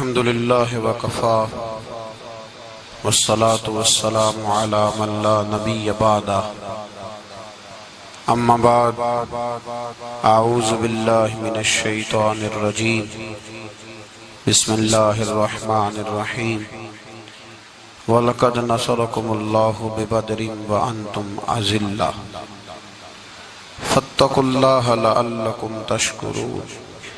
الحمد لله وكفى والصلاة والسلام على من لا نبي بعده أما بعد أعوذ بالله من الشيطان الرجيم بسم الله الرحمن الرحيم وَلَقَدْ نَصَرَكُمُ اللَّهُ بِبَدْرٍ وَأَنْتُمْ أَذِلَّةٌ فَاتَّقُوا اللَّهَ لَعَلَّكُمْ تَشْكُرُونَ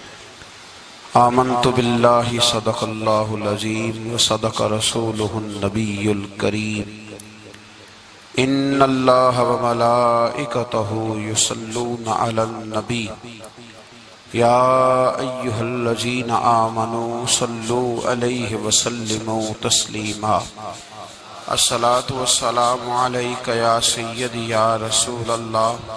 آمنت باللہ صدق اللہ العظیم وصدق رسولہ النبی الکریم ان اللہ وملائکتہ یصلون علی النبی یا ایہا الذین آمنوا صلوا علیہ وسلموا تسلیما الصلاة والسلام علیکہ یا سیدی یا رسول اللہ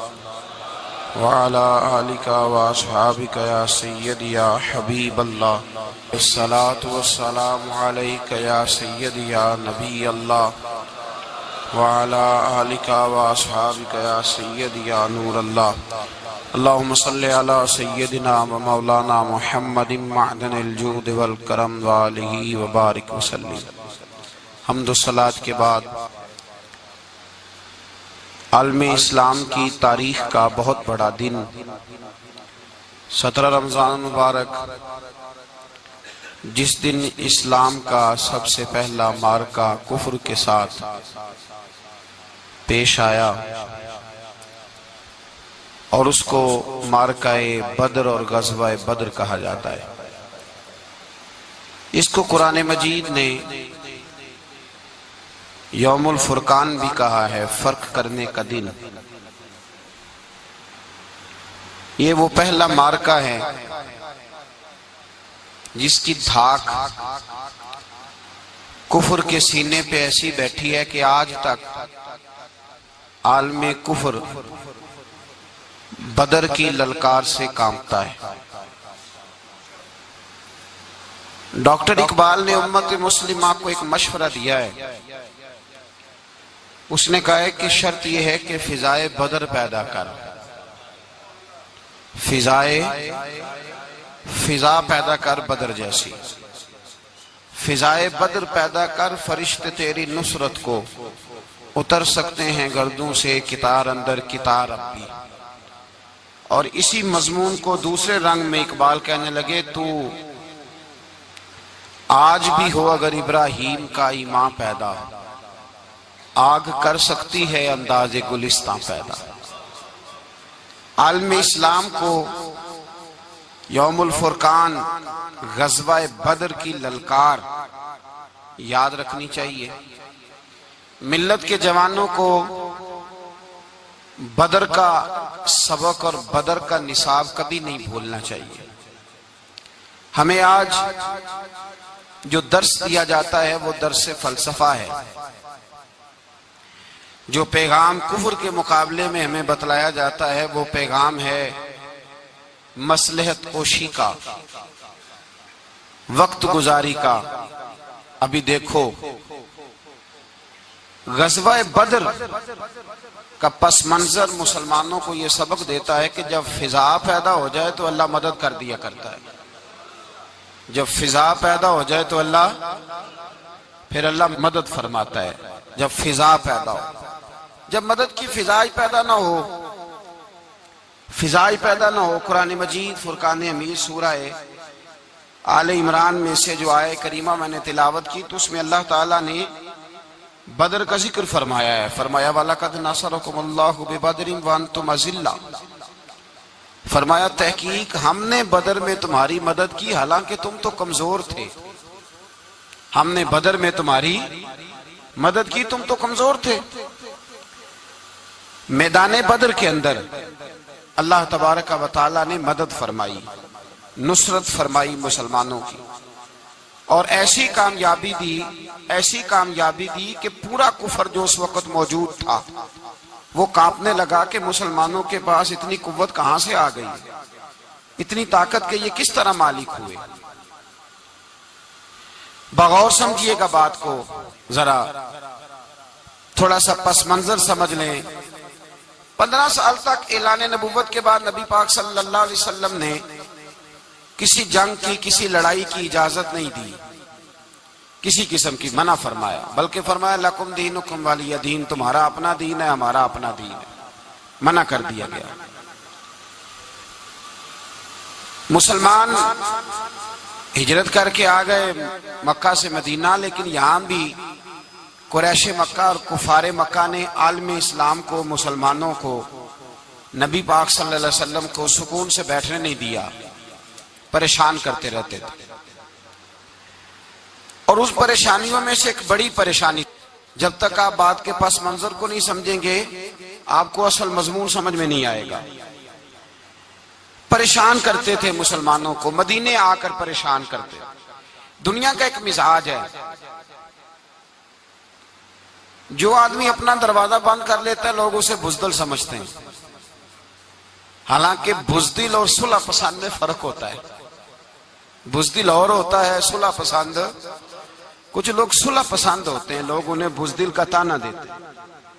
وعلى آلك وأصحابك يا سيدي يا حبيب الله الصلاة والسلام عليك يا سيدي يا نبي الله وعلى آلك وأصحابك يا سيدي يا نور الله اللهم صل على سيدنا ومولانا محمد معدن الجود والكرم وآلہ وبارك وسلم. حمد و صلاة کے بعد عالم اسلام کی تاریخ کا بہت بڑا دن 17 رمضان مبارک، جس دن اسلام کا سب سے پہلا معرکہ کفر کے ساتھ پیش آیا اور اس کو معرکہ بدر اور غزوہ بدر کہا جاتا ہے. اس کو قرآن مجید نے یوم الفرقان بھی کہا ہے، فرق کرنے کا دن. یہ وہ پہلا معرکہ ہے جس کی دھاک کفر کے سینے پہ ایسی بیٹھی ہے کہ آج تک عالم کفر بدر کی للکار سے کانپتا ہے. ڈاکٹر اقبال نے امت مسلمہ کو ایک مشورہ دیا ہے. اس نے کہا ہے کہ شرط یہ ہے کہ فضائے بدر پیدا کر، فضا پیدا کر بدر جیسی، فضائے بدر پیدا کر، فرشتے تیری نصرت کو اتر سکتے ہیں گردوں سے کتار اندر کتار اب بھی. اور اسی مضمون کو دوسرے رنگ میں اقبال کہنے لگے، تو آج بھی ہو اگر ابراہیم کا ایمان پیدا، آگ کر سکتی ہے انداز گلستان پیدا. عالم اسلام کو یوم الفرقان غزوہ بدر کی للکار یاد رکھنی چاہیے. ملت کے جوانوں کو بدر کا سبق اور بدر کا نصاب کبھی نہیں بھولنا چاہیے. ہمیں آج جو درس دیا جاتا ہے وہ درس فلسفہ ہے. جو پیغام کفر کے مقابلے میں ہمیں بتلایا جاتا ہے وہ پیغام ہے مصلحت کوشی کا، وقت گزاری کا. ابھی دیکھو غزوہ بدر کا پس منظر مسلمانوں کو یہ سبق دیتا ہے کہ جب فضا پیدا ہو جائے تو اللہ مدد کر دیا کرتا ہے. جب فضا پیدا ہو جائے تو پھر اللہ مدد فرماتا ہے. جب فضا پیدا ہو، جب مدد کی فضائی پیدا نہ ہو، قرآن مجید فرقان حمید سورہ آل عمران میں سے جو آیہ کریمہ میں نے تلاوت کی تو اس میں اللہ تعالیٰ نے بدر کا ذکر فرمایا ہے. فرمایا وَلَقَدْ نَصَرَكُمُ اللَّهُ بِبَدْرٍ وَأَنْتُمْ أَذِلَّةٌ. فرمایا تحقیق ہم نے بدر میں تمہاری مدد کی حالانکہ تم تو کمزور تھے. ہم نے بدر میں تمہاری مدد کی، تم تو کمزور تھے. میدان بدر کے اندر اللہ تبارک و تعالیٰ نے مدد فرمائی، نصرت فرمائی مسلمانوں کی، اور ایسی کامیابی دی کہ پورا کفر جو اس وقت موجود تھا وہ کانپنے لگا کہ مسلمانوں کے پاس اتنی قوت کہاں سے آ گئی، اتنی طاقت کے یہ کس طرح مالک ہوئے. بغور سمجھیے گا بات کو، ذرا تھوڑا سا پس منظر سمجھ لیں. 15 سال تک اعلان نبوت کے بعد نبی پاک صلی اللہ علیہ وسلم نے کسی جنگ کی، کسی لڑائی کی اجازت نہیں دی، کسی قسم کی منع فرمایا، بلکہ فرمایا لکم دینکم ولی دین، تمہارا اپنا دین ہے، ہمارا اپنا دین ہے، منع کر دیا گیا۔ مسلمان ہجرت کر کے آ گئے مکہ سے مدینہ، لیکن یہاں بھی قریش مکہ اور کفار مکہ نے عالم اسلام کو، مسلمانوں کو، نبی پاک صلی اللہ علیہ وسلم کو سکون سے بیٹھنے نہیں دیا، پریشان کرتے رہتے تھے۔ اور اس پریشانیوں میں سے ایک بڑی پریشانی، جب تک آپ بات کے پس منظر کو نہیں سمجھیں گے آپ کو اصل مضمون سمجھ میں نہیں آئے گا۔ پریشان کرتے تھے مسلمانوں کو، مدینے آ کر پریشان کرتے۔ دنیا کا ایک مزاج ہے، جو آدمی اپنا دروازہ بند کر لیتا ہے لوگ اسے بزدل سمجھتے ہیں، حالانکہ بزدل اور صلح پسند میں فرق ہوتا ہے۔ بزدل اور ہوتا ہے، صلح پسند، کچھ لوگ صلح پسند ہوتے ہیں، لوگ انہیں بزدل کا طعنہ دیتے ہیں۔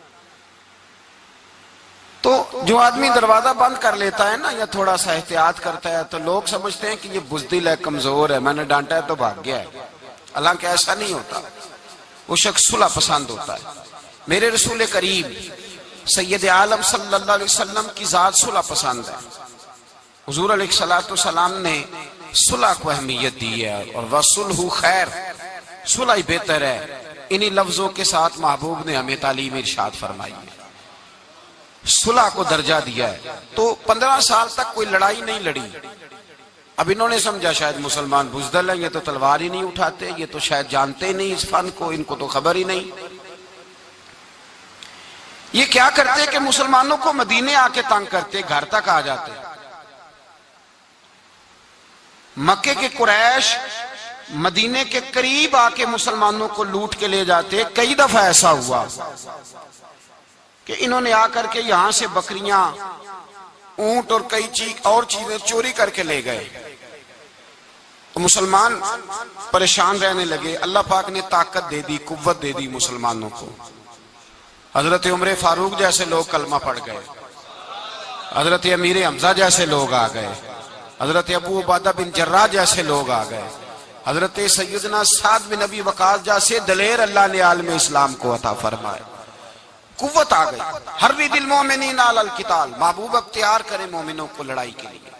تو جو آدمی دروازہ بند کر لیتا ہے نا، یا تھوڑا سا احتیاط کرتا ہے، تو لوگ سمجھتے ہیں کہ یہ بزدل ہے، کمزور ہے، میں نے ڈانٹا ہے تو بھاگ گیا ہے، حالانکہ ایسا نہیں ہوتا، وہ شخص صلح پسند ہوتا ہے۔ میرے رسول کریم سید عالم صلی اللہ علیہ وسلم کی ذات صلح پسند ہے۔ حضور علیہ السلام نے صلح کو اہمیت دی ہے، اور وَصُلْحُ خیر، صلح ہی بہتر ہے۔ انہی لفظوں کے ساتھ محبوب نے ہمیں تعلیم ارشاد فرمائی ہے، صلح کو درجہ دیا ہے۔ تو 15 سال تک کوئی لڑائی نہیں لڑی۔ اب انہوں نے سمجھا شاید مسلمان بزدل ہیں، یہ تو تلوار ہی نہیں اٹھاتے، یہ تو شاید جانتے ہی نہیں اس فن کو، ان کو تو خبر ہی نہیں۔ یہ کیا کرتے کہ مسلمانوں کو مدینے آ کے تنگ کرتے، گھر تک آ جاتے۔ مکے کے قریش مدینے کے قریب آ کے مسلمانوں کو لوٹ کے لے جاتے۔ کئی دفعہ ایسا ہوا کہ انہوں نے آ کر کے یہاں سے بکریاں، اونٹ اور کئی اور چیزیں چوری کر کے لے گئے۔ تو مسلمان پریشان رہنے لگے۔ اللہ پاک نے طاقت دے دی، قوت دے دی مسلمانوں کو۔ حضرت عمر فاروق جیسے لوگ کلمہ پڑھ گئے، حضرت امیر حمزہ جیسے لوگ آ گئے، حضرت ابو عبیدہ بن جراح جیسے لوگ آ گئے، حضرت سیدنا سعد بن ابی وقاص جیسے دلیر اللہ نے عالم اسلام کو عطا فرمائے۔ قوت آ گئی۔ حرِّض المؤمنین علی القتال، محبوب اختیار کرے مومنوں کو لڑائی کے لیے۔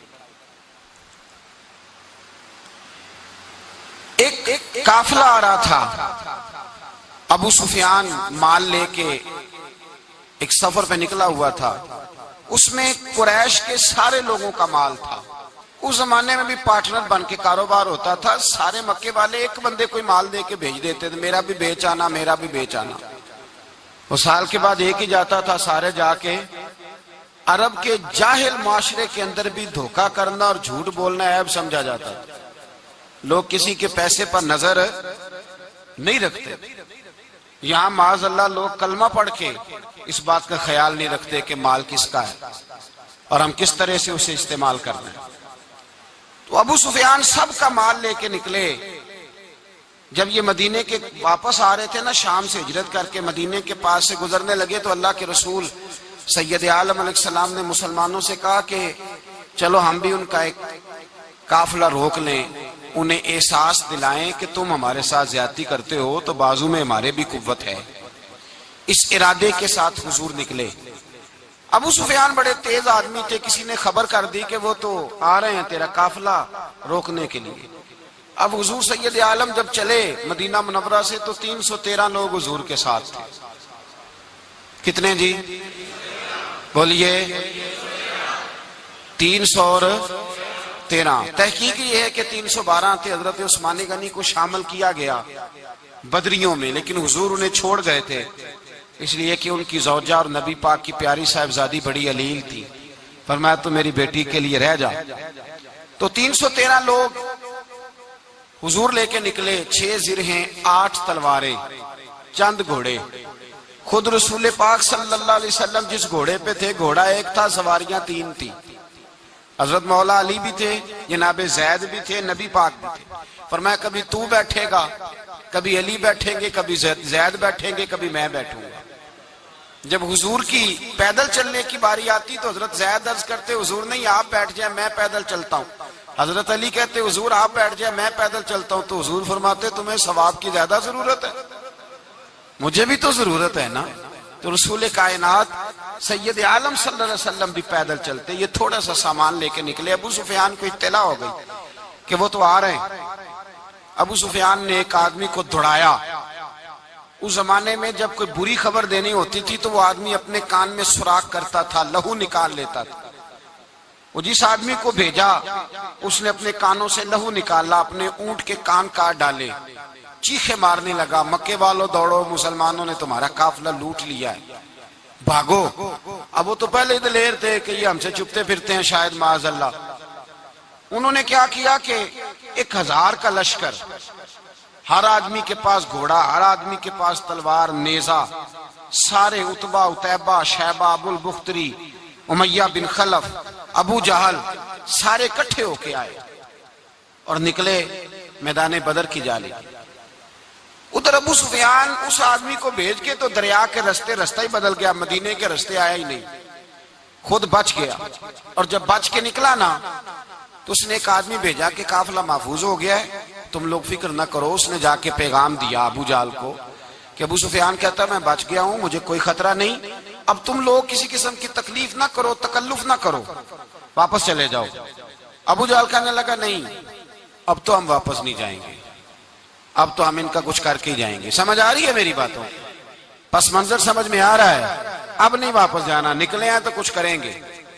ایک قافلہ آ رہا تھا، ابو سفیان مال لے کے ایک سفر پہ نکلا ہوا تھا، اس میں قریش کے سارے لوگوں کا مال تھا۔ اس زمانے میں بھی پارٹنر بن کے کاروبار ہوتا تھا، سارے مکے والے ایک بندے کوئی مال دے کے بھیج دیتے تھے، میرا بھی بیچ آنا، میرا بھی بیچ آنا۔ وہ سال کے بعد ایک ہی جاتا تھا، سارے جا کے۔ عرب کے جاہل معاشرے کے اندر بھی دھوکہ کرنا اور جھوٹ بولنا عیب سمجھا جاتا تھا، لوگ کسی کے پیسے پر نظر نہیں رکھتے۔ یہاں معاذ اللہ لوگ کلمہ پڑھ کے اس بات کا خیال نہیں رکھتے کہ مال کس کا ہے اور ہم کس طرح سے اسے استعمال کرنا ہے۔ تو ابو سفیان سب کا مال لے کے نکلے۔ جب یہ مدینے کے واپس آ رہے تھے نا، شام سے ہجرت کر کے مدینے کے پاس سے گزرنے لگے، تو اللہ کے رسول سید عالم علیہ السلام نے مسلمانوں سے کہا کہ چلو ہم بھی ان کا ایک قافلہ روک لیں، انہیں احساس دلائیں کہ تم ہمارے ساتھ زیادتی کرتے ہو تو بازو میں ہمارے بھی قوت ہے۔ اس ارادے کے ساتھ حضور نکلے۔ ابو سفیان بڑے تیز آدمی تھے، کسی نے خبر کر دی کہ وہ تو آ رہے ہیں تیرا قافلہ روکنے کے لیے۔ اب حضور سید عالم جب چلے مدینہ منورہ سے تو 313 لوگ حضور کے ساتھ تھے۔ کتنے جی؟ بولیے 313۔ تحقیق یہ ہے کہ 312 تھے، حضرت عثمان غنی کو شامل کیا گیا بدریوں میں، لیکن حضور انہیں چھوڑ گئے تھے، اس لیے کہ ان کی زوجہ اور نبی پاک کی پیاری صاحبزادی بڑی علیل تھی، فرمایا تو میری بیٹی کے لیے رہ جا۔ تو 313 لوگ حضور لے کے نکلے، 6 زرہیں، 8 تلواریں، چند گھوڑے۔ خود رسول پاک صلی اللہ علیہ وسلم جس گھوڑے پہ تھے، گھوڑا ایک تھا، سواریاں 3 تھی۔ حضرت مولا علی بھی تھے، جناب زید بھی تھے، نبی پاک بھی تھے۔ فرمایا کبھی تو بیٹھے گا، کبھی علی بیٹھیں گے، کبھی زید بیٹھیں گے، کبھی میں بیٹھوں گا۔ جب حضور کی پیدل چلنے کی باری آتی تو حضرت زید عرض کرتے حضور نہیں آپ بیٹھ جائیں، میں پیدل چلتا ہوں۔ حضرت علی کہتے حضور آپ بیٹھ جائے میں پیدل چلتا ہوں، تو حضور فرماتے تمہیں ثواب کی زیادہ ضرورت ہے، مجھے بھی تو ضرورت ہے نا۔ تو رسول کائنات سید عالم صلی اللہ علیہ وسلم بھی پیدل چلتے، یہ تھوڑا سا سامان لے کے نکلے، ابو سفیان کو اطلاع ہو گئی کہ وہ تو آ رہے ہیں۔ ابو سفیان نے ایک آدمی کو دھڑایا۔ اس زمانے میں جب کوئی بری خبر دینی ہوتی تھی تو وہ آدمی اپنے کان میں سوراخ کرتا تھا، لہو نکال لیتا تھا۔ وہ جس آدمی کو بھیجا اس نے اپنے کانوں سے لہو نکالا، اپنے اونٹ کے کان کاٹ ڈالے، چیخے مارنے لگا، مکے والوں دوڑو، مسلمانوں نے تمہارا قافلہ لوٹ لیا ہے، بھاگو۔ اب وہ تو پہلے دلیر تھے کہ یہ ہم سے چھپتے پھرتے ہیں شاید معاذ اللہ۔ انہوں نے کیا کیا کہ 1000 کا لشکر، ہر آدمی کے پاس گھوڑا، ہر آدمی کے پاس تلوار، نیزہ، سارے عتبہ، عتیبہ، شیبہ، ابو البختری، امیہ بن خلف، ابو جہل، سارے کٹھے ہو کے آئے اور نکلے میدان بدر کی جانب۔ ادھر ابو سفیان اس آدمی کو بھیج کے تو دریا کے رستہ ہی بدل گیا، مدینے کے رستے آیا ہی نہیں، خود بچ گیا۔ اور جب بچ کے نکلا نا تو اس نے ایک آدمی بھیجا کہ قافلہ محفوظ ہو گیا ہے، تم لوگ فکر نہ کرو۔ اس نے جا کے پیغام دیا ابو جہل کو کہ ابو سفیان کہتا ہے میں بچ گیا ہوں، مجھے کوئی خطرہ نہیں، اب تم لوگ کسی قسم کی تکلیف نہ کرو، تکلف نہ کرو، واپس چلے جاؤ۔ ابو جہل کہنے لگا نہیں، اب تو ہم واپس نہیں جائیں گے، اب تو ہم ان کا کچھ کر کے ہی جائیں گے۔ سمجھ آ رہی ہے میری باتوں؟ پس منظر سمجھ میں آ رہا ہے؟ اب نہیں واپس جانا، نکلے ہیں تو کچھ کریں گے۔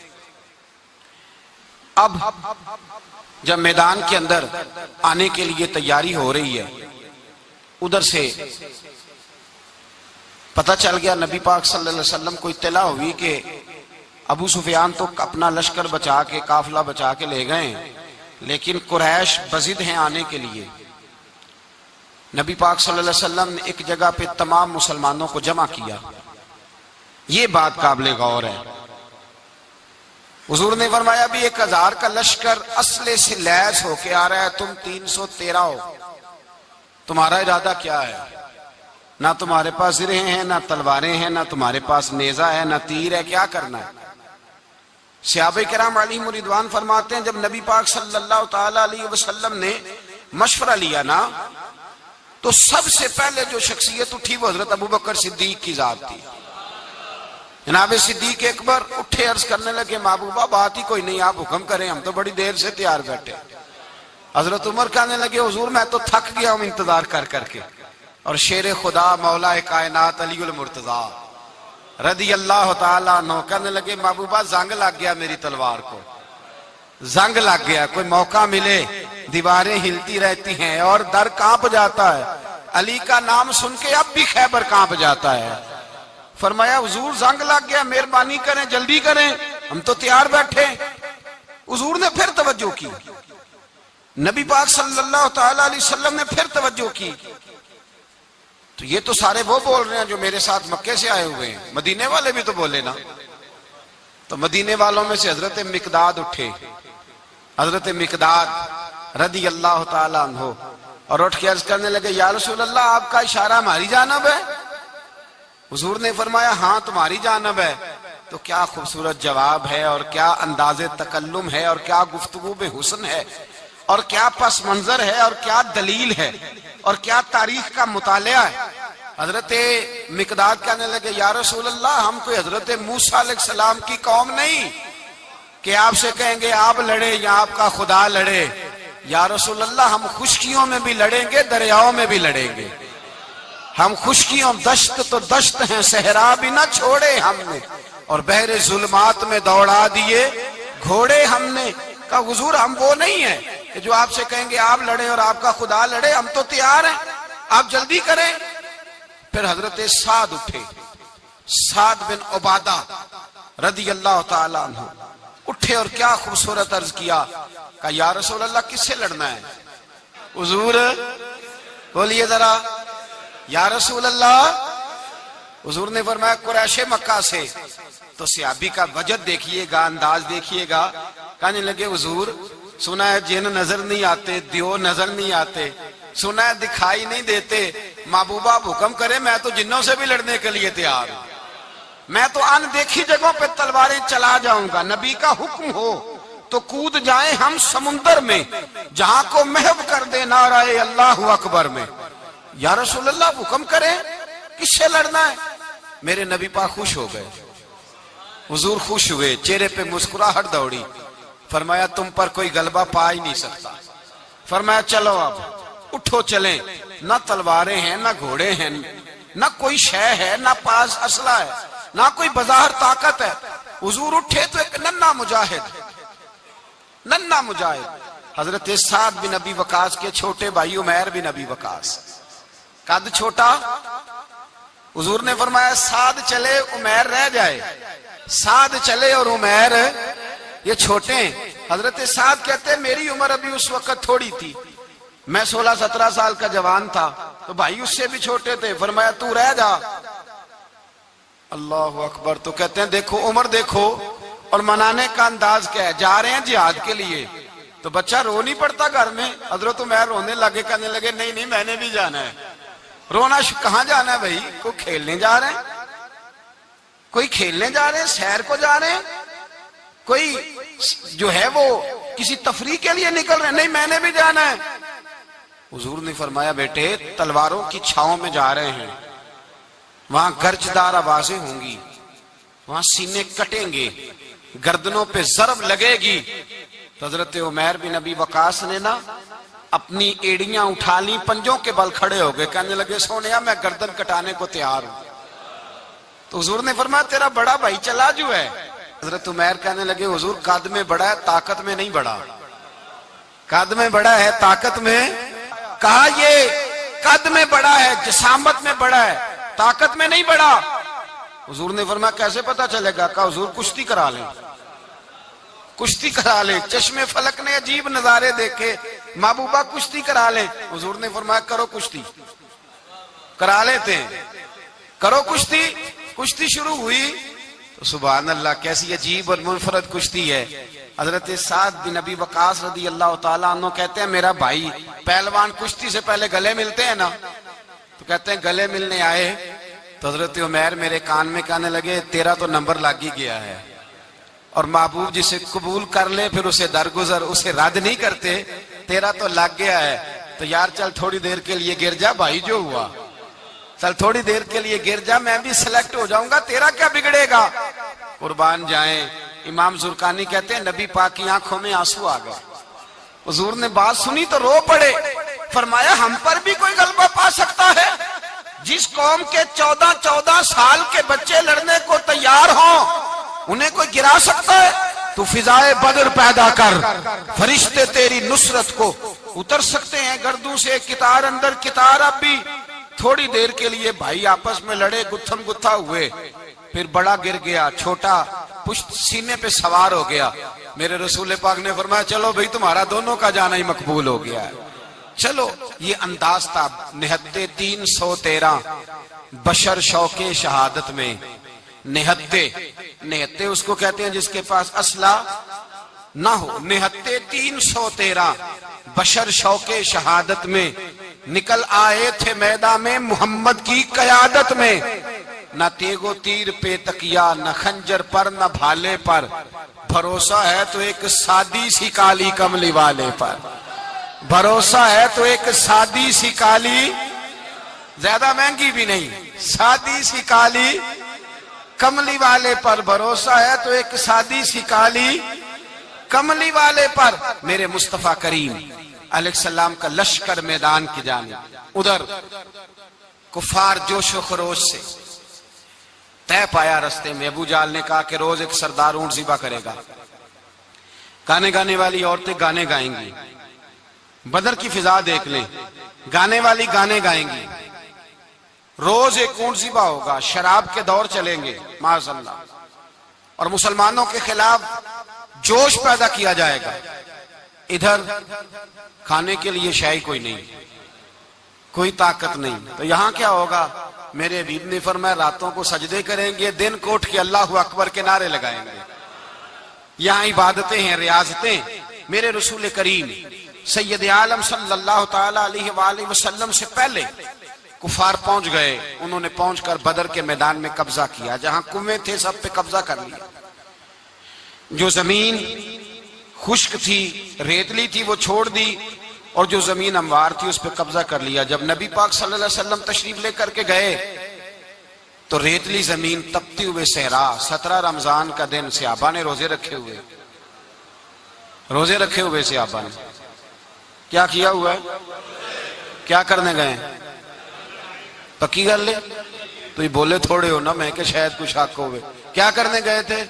اب جب میدان کے اندر آنے کے لیے تیاری ہو رہی ہے، ادھر سے پتہ چل گیا، نبی پاک صلی اللہ علیہ وسلم کو اطلاع ہوئی کہ ابو سفیان تو اپنا لشکر بچا کے، قافلہ بچا کے لے گئے، لیکن قریش بضد ہیں آنے کے لیے۔ نبی پاک صلی اللہ علیہ وسلم نے ایک جگہ پہ تمام مسلمانوں کو جمع کیا۔ یہ بات قابل غور ہے۔ حضور نے فرمایا بھی 1000 کا لشکر اسلحے سے لیس ہو کے آ رہا ہے، تم 313 ہو، تمہارا ارادہ کیا ہے؟ نہ تمہارے پاس زرہیں ہیں، نہ تلواریں ہیں، نہ تمہارے پاس نیزہ ہے، نہ تیر ہے، کیا کرنا ہے؟ صحابہ کرام علیہم رضوان فرماتے ہیں جب نبی پاک صلی اللہ تعالی علیہ وسلم نے مشورہ لیا نا تو سب سے پہلے جو شخصیت اٹھی وہ حضرت ابوبکر صدیق کی ذات تھی۔ جناب صدیق اکبر اٹھے، عرض کرنے لگے محبوبہ بات ہی کوئی نہیں، آپ حکم کریں، ہم تو بڑی دیر سے تیار بیٹھے۔ حضرت عمر کہنے لگے حضور میں تو تھک گیا ہوں انتظار کر کر کے۔ اور شیر خدا مولا کائنات علی المرتضیٰ رضی اللہ تعالیٰ عنہ کہنے لگے محبوبہ زنگ لگ گیا میری تلوار کو، زنگ لگ گیا، کوئی موقع ملے دیواریں ہلتی رہتی ہیں اور در کانپ جاتا ہے، علی کا نام سن کے اب بھی خیبر کانپ جاتا ہے۔ فرمایا حضور زنگ لگ گیا، مہربانی کریں جلدی کریں، ہم تو تیار بیٹھے۔ حضور نے پھر توجہ کی، نبی پاک صلی اللہ تعالی علیہ وسلم نے پھر توجہ کی، تو یہ تو سارے وہ بول رہے ہیں جو میرے ساتھ مکے سے آئے ہوئے ہیں، مدینے والے بھی تو بولے نا۔ تو مدینے والوں میں سے حضرت مقداد اٹھے، حضرت مقداد رضی اللہ تعالیٰ عنہ، اور اٹھ کے عرض کرنے لگے یا رسول اللہ آپ کا اشارہ ہماری جانب ہے؟ حضور نے فرمایا ہاں تمہاری جانب ہے۔ تو کیا خوبصورت جواب ہے، اور کیا انداز تکلم ہے، اور کیا گفتگو بے حسن ہے، اور کیا پس منظر ہے، اور کیا دلیل ہے، اور کیا تاریخ کا مطالعہ ہے۔ حضرت مقداد کہنے لگے یا رسول اللہ ہم کوئی حضرت موسیٰ علیہ السلام کی قوم نہیں کہ آپ سے کہیں گے آپ لڑے یا آپ کا خدا لڑے۔ یا رسول اللہ ہم خشکیوں میں بھی لڑیں گے، دریاؤں میں بھی لڑیں گے، ہم خشکیوں دشت تو دشت ہیں، صحرا بھی نہ چھوڑے ہم نے، اور بحر ظلمات میں دوڑا دیے گھوڑے ہم نے۔ کہا حضور ہم وہ نہیں ہیں کہ جو آپ سے کہیں گے آپ لڑیں اور آپ کا خدا لڑے، ہم تو تیار ہیں، آپ جلدی کریں۔ پھر حضرت سعد اٹھے، سعد بن عبادہ رضی اللہ تعالی عنہ اٹھے اور کیا خوبصورت عرض کیا، کہا یا رسول اللہ کس سے لڑنا ہے؟ حضور بولیے ذرا یا رسول اللہ۔ حضور نے فرمایا قریش مکہ سے۔ تو صحابی کا وجد دیکھیے گا، انداز دیکھیے گا، کہنے لگے حضور سنا ہے جن نظر نہیں آتے، دیو نظر نہیں آتے، سنا ہے دکھائی نہیں دیتے، محبوبہ آپ حکم کرے میں تو جنوں سے بھی لڑنے کے لیے تیار ہوں، میں تو ان دیکھی جگہوں پہ تلواریں چلا جاؤں گا، نبی کا حکم ہو تو کود جائیں ہم سمندر میں جہاں کو محو کر دے نعرہ اللہ اکبر میں۔ یا رسول اللہ حکم کریں کس سے لڑنا ہے؟ میرے نبی پاک خوش ہو گئے، حضور خوش ہوئے، چہرے پہ مسکراہٹ دوڑی، فرمایا تم پر کوئی غلبہ پا ہی نہیں سکتا۔ فرمایا چلو اب اٹھو چلیں، نہ تلواریں ہیں نہ گھوڑے ہیں نہ کوئی شے ہے نہ پاس اسلحہ ہے نہ کوئی بظاہر طاقت ہے۔ حضور اٹھے تو ایک ننھا مجاہد حضرت سعد بن ابی وقاص کے چھوٹے بھائی عمیر بن ابی وقاص، قد چھوٹا، حضور نے فرمایا سعد چلے عمیر رہ جائے، سعد چلے اور عمیر یہ چھوٹے ہیں۔ حضرت سعد کہتے ہیں میری عمر ابھی اس وقت تھوڑی تھی، میں 16-17 سال کا جوان تھا، تو بھائی اس سے بھی چھوٹے تھے، فرمایا تو رہ جا۔ اللہ اکبر۔ تو کہتے ہیں دیکھو عمر دیکھو، اور منانے کا انداز کیا ہے، جا رہے ہیں جہاد کے لیے، تو بچہ رو نہیں پڑتا گھر میں۔ حضرت عمیر رونے لگے، کہنے لگے نہیں میں نے بھی جانا ہے۔ رونا کہاں جانا ہے بھائی؟ کوئی کھیلنے جا رہے ہیں، کوئی کھیلنے جا رہے ہیں، سیر کو جا رہے ہیں، کوئی جو ہے وہ کسی تفریح کے لیے نکل رہے ہیں، نہیں میں نے بھی جانا ہے۔ حضور نے فرمایا بیٹے تلواروں کی چھاؤں میں جا رہے ہیں، وہاں گرجدار آوازیں ہوں گی، وہاں سینے کٹیں گے، گردنوں پہ ضرب لگے گی۔ تو حضرت عمیر بن ابی وقاص نے نا اپنی ایڑیاں اٹھا لی، پنجوں کے بل کھڑے ہو گئے، کہنے لگے سونیا میں گردن کٹانے کو تیار ہوں۔ تو حضور نے فرمایا تیرا بڑا بھائی چلا جو ہے۔ حضرت عمیر کہنے لگے حضور قد میں بڑا ہے، طاقت میں نہیں بڑا، قد میں بڑا ہے طاقت میں، کہا یہ قد میں بڑا ہے جسامت میں بڑا ہے طاقت میں نہیں بڑا۔ حضور نے فرمایا کیسے پتا چلے گا؟ کہا حضور کشتی کرا لیں، کشتی کرا لیں۔ چشمے فلک نے عجیب نظارے دیکھے، محبوبہ کشتی کرا لیں۔ حضور نے فرمایا کرو کشتی، کرا لیتے ہیں، کرو کشتی۔ کشتی شروع ہوئی تو سبحان اللہ کیسی عجیب اور منفرد کشتی ہے۔ حضرت سعد بن ابی وقاص رضی اللہ تعالیٰ عنہ کہتے ہیں میرا بھائی پہلوان کشتی سے پہلے گلے ملتے ہیں نا، تو کہتے ہیں گلے ملنے آئے تو حضرت عمیر میرے کان میں کہنے لگے تیرا تو نمبر لگ ہی گیا ہے، اور محبوب جسے قبول کر لے پھر اسے درگزر اسے رد نہیں کرتے، تیرا تو لگ گیا ہے، تو یار چل تھوڑی دیر کے لیے گر جا بھائی، جو ہوا چل تھوڑی دیر کے لیے گر جا، میں بھی سلیکٹ ہو جاؤں گا، تیرا کیا بگڑے گا۔ قربان جائیں امام زرقانی کہتے ہیں نبی پاک کی آنکھوں میں آنسو آ گئے، حضور نے بات سنی تو رو پڑے، فرمایا ہم پر بھی کوئی غلبہ پا سکتا ہے؟ جس قوم کے 14 سال کے بچے لڑنے کو تیار ہوں انہیں کوئی گرا سکتا ہے؟ تو فضائے بدر پیدا کر، فرشتے تیری نصرت کو اتر سکتے ہیں گردوں سے، کتار اندر کتار۔ اب بھی تھوڑی دیر کے لیے بھائی آپس میں لڑے، گتھم گتھا ہوئے، پھر بڑا گر گیا، چھوٹا پشت سینے پہ سوار ہو گیا۔ میرے رسول پاک نے فرمایا چلو بھئی تمہارا دونوں کا جانا ہی مقبول ہو گیا ہے، چلو۔ یہ انداز تھا نہتے 313 بشر شوق شہادت میں، نہتے اس کو کہتے ہیں جس کے پاس اسلحہ نہ ہو، نہتے 313 بشر شوق شہادت میں نکل آئے تھے میدان میں محمد کی قیادت میں، نہ تیگ و تیر پہ تکیا، نہ خنجر پر نہ بھالے پر، بھروسہ ہے تو ایک سادی سی کالی کملی والے پر، بھروسہ ہے تو ایک سادی سی کالی، زیادہ مہنگی بھی نہیں، سادی سی کالی کملی والے پر، بھروسہ ہے تو ایک سادی سی کالی کملی والے پر۔ میرے مصطفیٰ کریم علیہ السلام کا لشکر میدان کی جانب، ادھر کفار جوش و خروش سے طے پایا رستے میں۔ ابو جہل نے کہا کہ روز ایک سردار اونٹ ذبح کرے گا، گانے گانے والی عورتیں گانے گائیں گی، بدر کی فضا دیکھ لیں، گانے والی گانے گائیں گی، روز ایک اونٹ ذبح ہوگا، شراب کے دور چلیں گے معاذ اللہ، اور مسلمانوں کے خلاف جوش پیدا کیا جائے گا۔ ادھر کھانے کے لیے شے کوئی نہیں، کوئی طاقت نہیں، تو یہاں کیا ہوگا؟ میرے حبیب نے فرمایا راتوں کو سجدے کریں گے، دن کو اٹھ کے اللہ اکبر کے نعرے لگائیں گے۔ یہاں عبادتیں ہیں، ریاضتیں۔ میرے رسول کریم سید عالم صلی اللہ تعالی علیہ وآلہ وسلم سے پہلے کفار پہنچ گئے، انہوں نے پہنچ کر بدر کے میدان میں قبضہ کیا، جہاں کنویں تھے سب پہ قبضہ کر لیا، جو زمین خشک تھی، ریتلی تھی، وہ چھوڑ دی، اور جو زمین ہموار تھی اس پہ قبضہ کر لیا۔ جب نبی پاک صلی اللہ علیہ وسلم تشریف لے کر کے گئے تو ریتلی زمین، تپتی ہوئے صحرا، 17 رمضان کا دن، صحابہ نے روزے رکھے ہوئے صحابہ نے کیا کیا ہوا ہے؟ کیا کرنے گئے؟ پکی گل لے تو یہ بولے تھوڑے ہو نا، میں کہ شاید کچھ حق ہوئے۔ کیا کرنے گئے تھے؟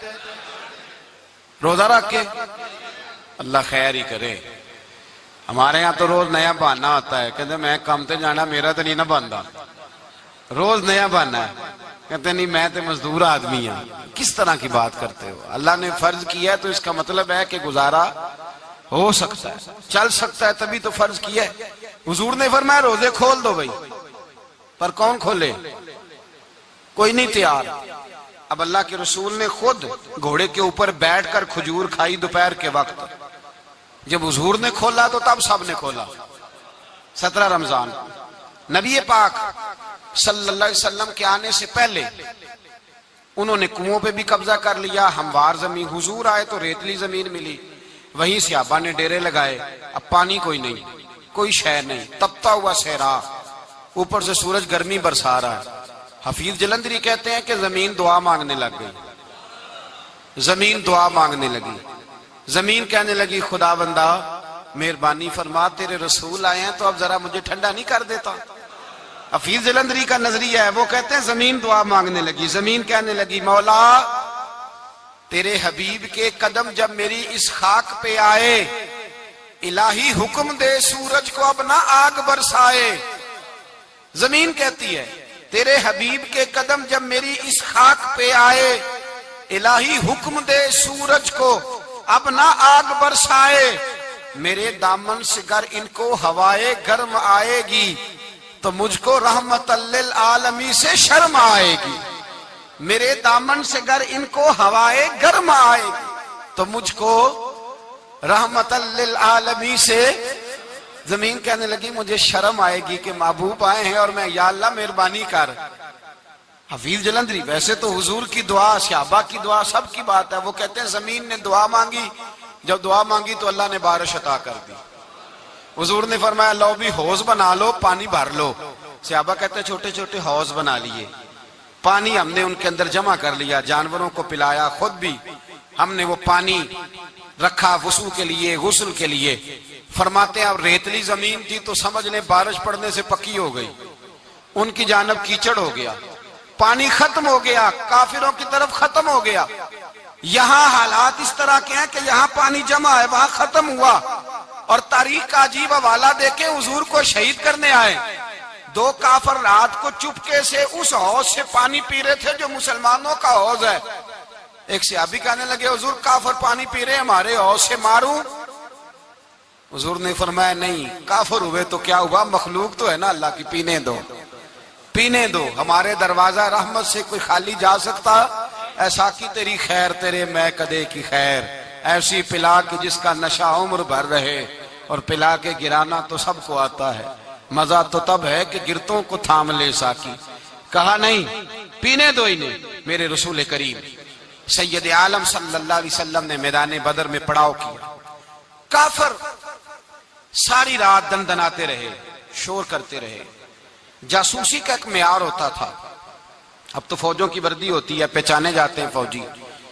روزہ رکھ کے۔ اللہ خیر ہی کرے، ہمارے یہاں تو روز نیا بہانہ آتا ہے، کہتے میں کام تے جانا، میرا تو نہیں نہ بنتا، روز نیا بہانہ ہے، کہتے نہیں میں تو مزدور آدمی ہوں۔ کس طرح کی بات کرتے ہو؟ اللہ نے فرض کیا ہے تو اس کا مطلب ہے کہ گزارا ہو سکتا ہے، چل سکتا ہے، تبھی تو فرض کیا ہے۔ حضور نے فرمایا روزے کھول دو بھائی، پر کون کھولے؟ کوئی نہیں تیار۔ اب اللہ کے رسول نے خود گھوڑے کے اوپر بیٹھ کر کھجور کھائی دوپہر کے وقت، جب حضور نے کھولا تو تب سب نے کھولا۔ 17 رمضان نبی پاک صلی اللہ علیہ وسلم کے آنے سے پہلے انہوں نے کنووں پہ بھی قبضہ کر لیا، ہموار زمین، حضور آئے تو ریتلی زمین ملی، وہیں صحابہ نے ڈیرے لگائے۔ اب پانی کوئی نہیں، کوئی شے نہیں، تپتا ہوا صحرا، اوپر سے سورج گرمی برسا رہا ہے۔ حفیظ جلندری کہتے ہیں کہ زمین دعا مانگنے لگ گئی، زمین دعا مانگنے لگی، زمین کہنے لگی خدا بندہ مہربانی فرما، تیرے رسول آئے ہیں تو اب ذرا مجھے ٹھنڈا نہیں کر دیتا۔ حفیظ جلندری کا نظریہ ہے، وہ کہتے ہیں زمین دعا مانگنے لگی، زمین کہنے لگی مولا تیرے حبیب کے قدم جب میری اس خاک پہ آئے، الہی حکم دے سورج کو اب نہ آگ برسائے۔ زمین کہتی ہے تیرے حبیب کے قدم جب میری اس خاک پہ آئے، الہی حکم دے سورج کو اب نہ آگ برسائے۔ میرے دامن سے گر ان کو ہوائے گرم آئے گی تو مجھ کو رحمت للعالمین سے شرم آئے گی۔ میرے دامن سے گر ان کو ہوائے گرم آئے گی تو مجھ کو رحمت للعالمین سے، زمین کہنے لگی مجھے شرم آئے گی کہ محبوب آئے ہیں اور میں یا اللہ مہربانی کر۔ حفیظ جلندری ویسے تو حضور کی دعا، صحابہ کی دعا، سب کی بات ہے، وہ کہتے ہیں زمین نے دعا مانگی، جب دعا مانگی تو اللہ نے بارش عطا کر دی۔ حضور نے فرمایا لو بھی حوض بنا لو، پانی بھر لو۔ صحابہ کہتے ہیں چھوٹے چھوٹے حوض بنا لیے، پانی ہم نے ان کے اندر جمع کر لیا، جانوروں کو پلایا، خود بھی ہم نے وہ پانی رکھا وضو کے لیے، غسل کے لیے۔ فرماتے ہیں اب ریتلی زمین تھی تو سمجھ لیں بارش پڑنے سے پکی ہو گئی، ان کی جانب کیچڑ ہو گیا، پانی ختم ہو گیا، کافروں کی طرف ختم ہو گیا۔ یہاں حالات اس طرح کے ہیں کہ یہاں پانی جمع ہے، وہاں ختم ہوا، اور تاریخ کا عجیب حوالہ دیکھیں، حضور کو شہید کرنے آئے 2 کافر رات کو چپکے سے اس حوض سے پانی پی رہے تھے جو مسلمانوں کا حوض ہے۔ ایک صحابی کہنے لگے حضور کافر پانی پی رہے، ہمارے حوض سے ماروں؟ حضور نے فرمایا نہیں، کافر ہوئے تو کیا ہوا، مخلوق تو ہے نا اللہ کی، پینے دو، پینے دو، ہمارے دروازہ رحمت سے کوئی خالی جا سکتا؟ ایسا کی تیری خیر تیرے میں کدے کی خیر، ایسی پلا کہ جس کا نشہ عمر بھر رہے، اور پلا کے گرانا تو سب کو آتا ہے، مزہ تو تب ہے کہ گرتوں کو تھام لے ساکی۔ کہا نہیں، پینے دو انہیں۔ میرے رسول کریم سید عالم صلی اللہ علیہ وسلم نے میدان بدر میں پڑاؤ کیا، کافر ساری رات دندناتے رہے، شور کرتے رہے۔ جاسوسی کا ایک معیار ہوتا تھا، اب تو فوجوں کی وردی ہوتی ہے، پہچانے جاتے ہیں فوجی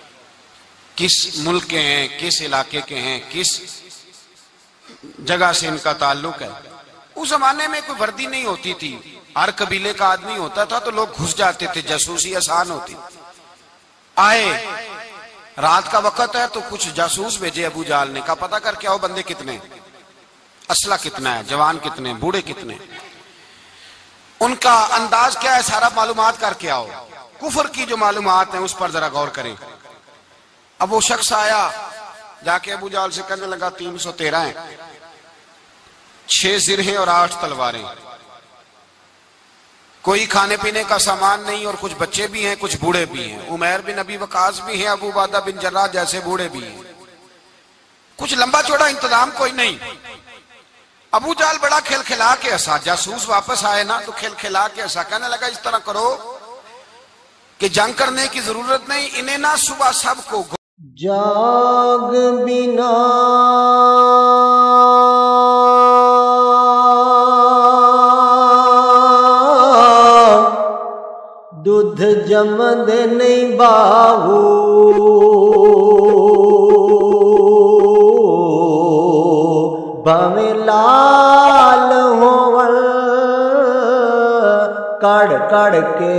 کس ملک کے ہیں، کس علاقے کے ہیں، کس جگہ سے ان کا تعلق ہے۔ اس زمانے میں کوئی وردی نہیں ہوتی تھی، ہر قبیلے کا آدمی ہوتا تھا تو لوگ گھس جاتے تھے، جاسوسی آسان ہوتی۔ آئے رات کا وقت ہے تو کچھ جاسوس بھیجے ابو جہل نے، کہا پتہ کر کے آؤ بندے کتنے، اسلحہ کتنا ہے، جوان کتنے، بوڑھے کتنے، ان کا انداز کیا ہے، سارا معلومات کر کے آؤ۔ کفر کی جو معلومات ہیں اس پر ذرا غور کریں۔ اب وہ شخص آیا، جا کے ابو جہل سے کہنے لگا 313 ہیں، 6 زرہیں اور 8 تلواریں، کوئی کھانے پینے کا سامان نہیں، اور کچھ بچے بھی ہیں، کچھ بوڑھے بھی ہیں، عمیر بن ابی وقاص بھی ہیں، ابو عبیدہ بن جراح جیسے بوڑھے بھی ہیں، کچھ لمبا چوڑا انتظام کوئی نہیں۔ ابو جہل بڑا کھلکھلا کے ہنسا، جاسوس واپس آئے نا تو کھلکھلا کے ہنسا، کہنے لگا اس طرح کرو کہ جنگ کرنے کی ضرورت نہیں، انہیں نا صبح سب کو جاگ بنا دودھ جمد نہیں باہو بھویں لال ہون کڑ کڑ کے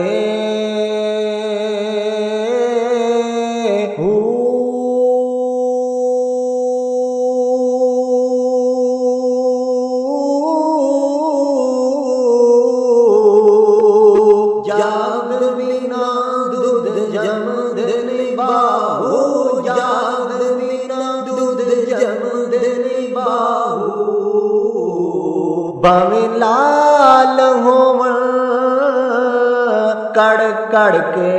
بھویں لال ہون کڑ کڑ کے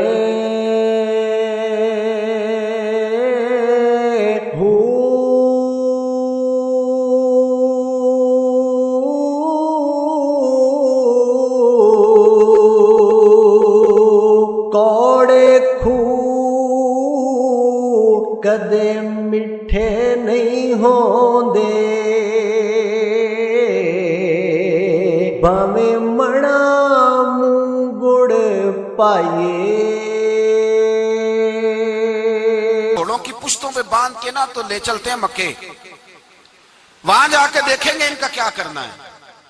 کوڑے کھو کدے میٹھے نہیں ہوندے بھویں مڑا منہ گڑ پائیے گھوڑوں کی پشتوں پہ باندھ کے نا تو لے چلتے ہیں مکے، وہاں جا کے دیکھیں گے ان کا کیا کرنا ہے۔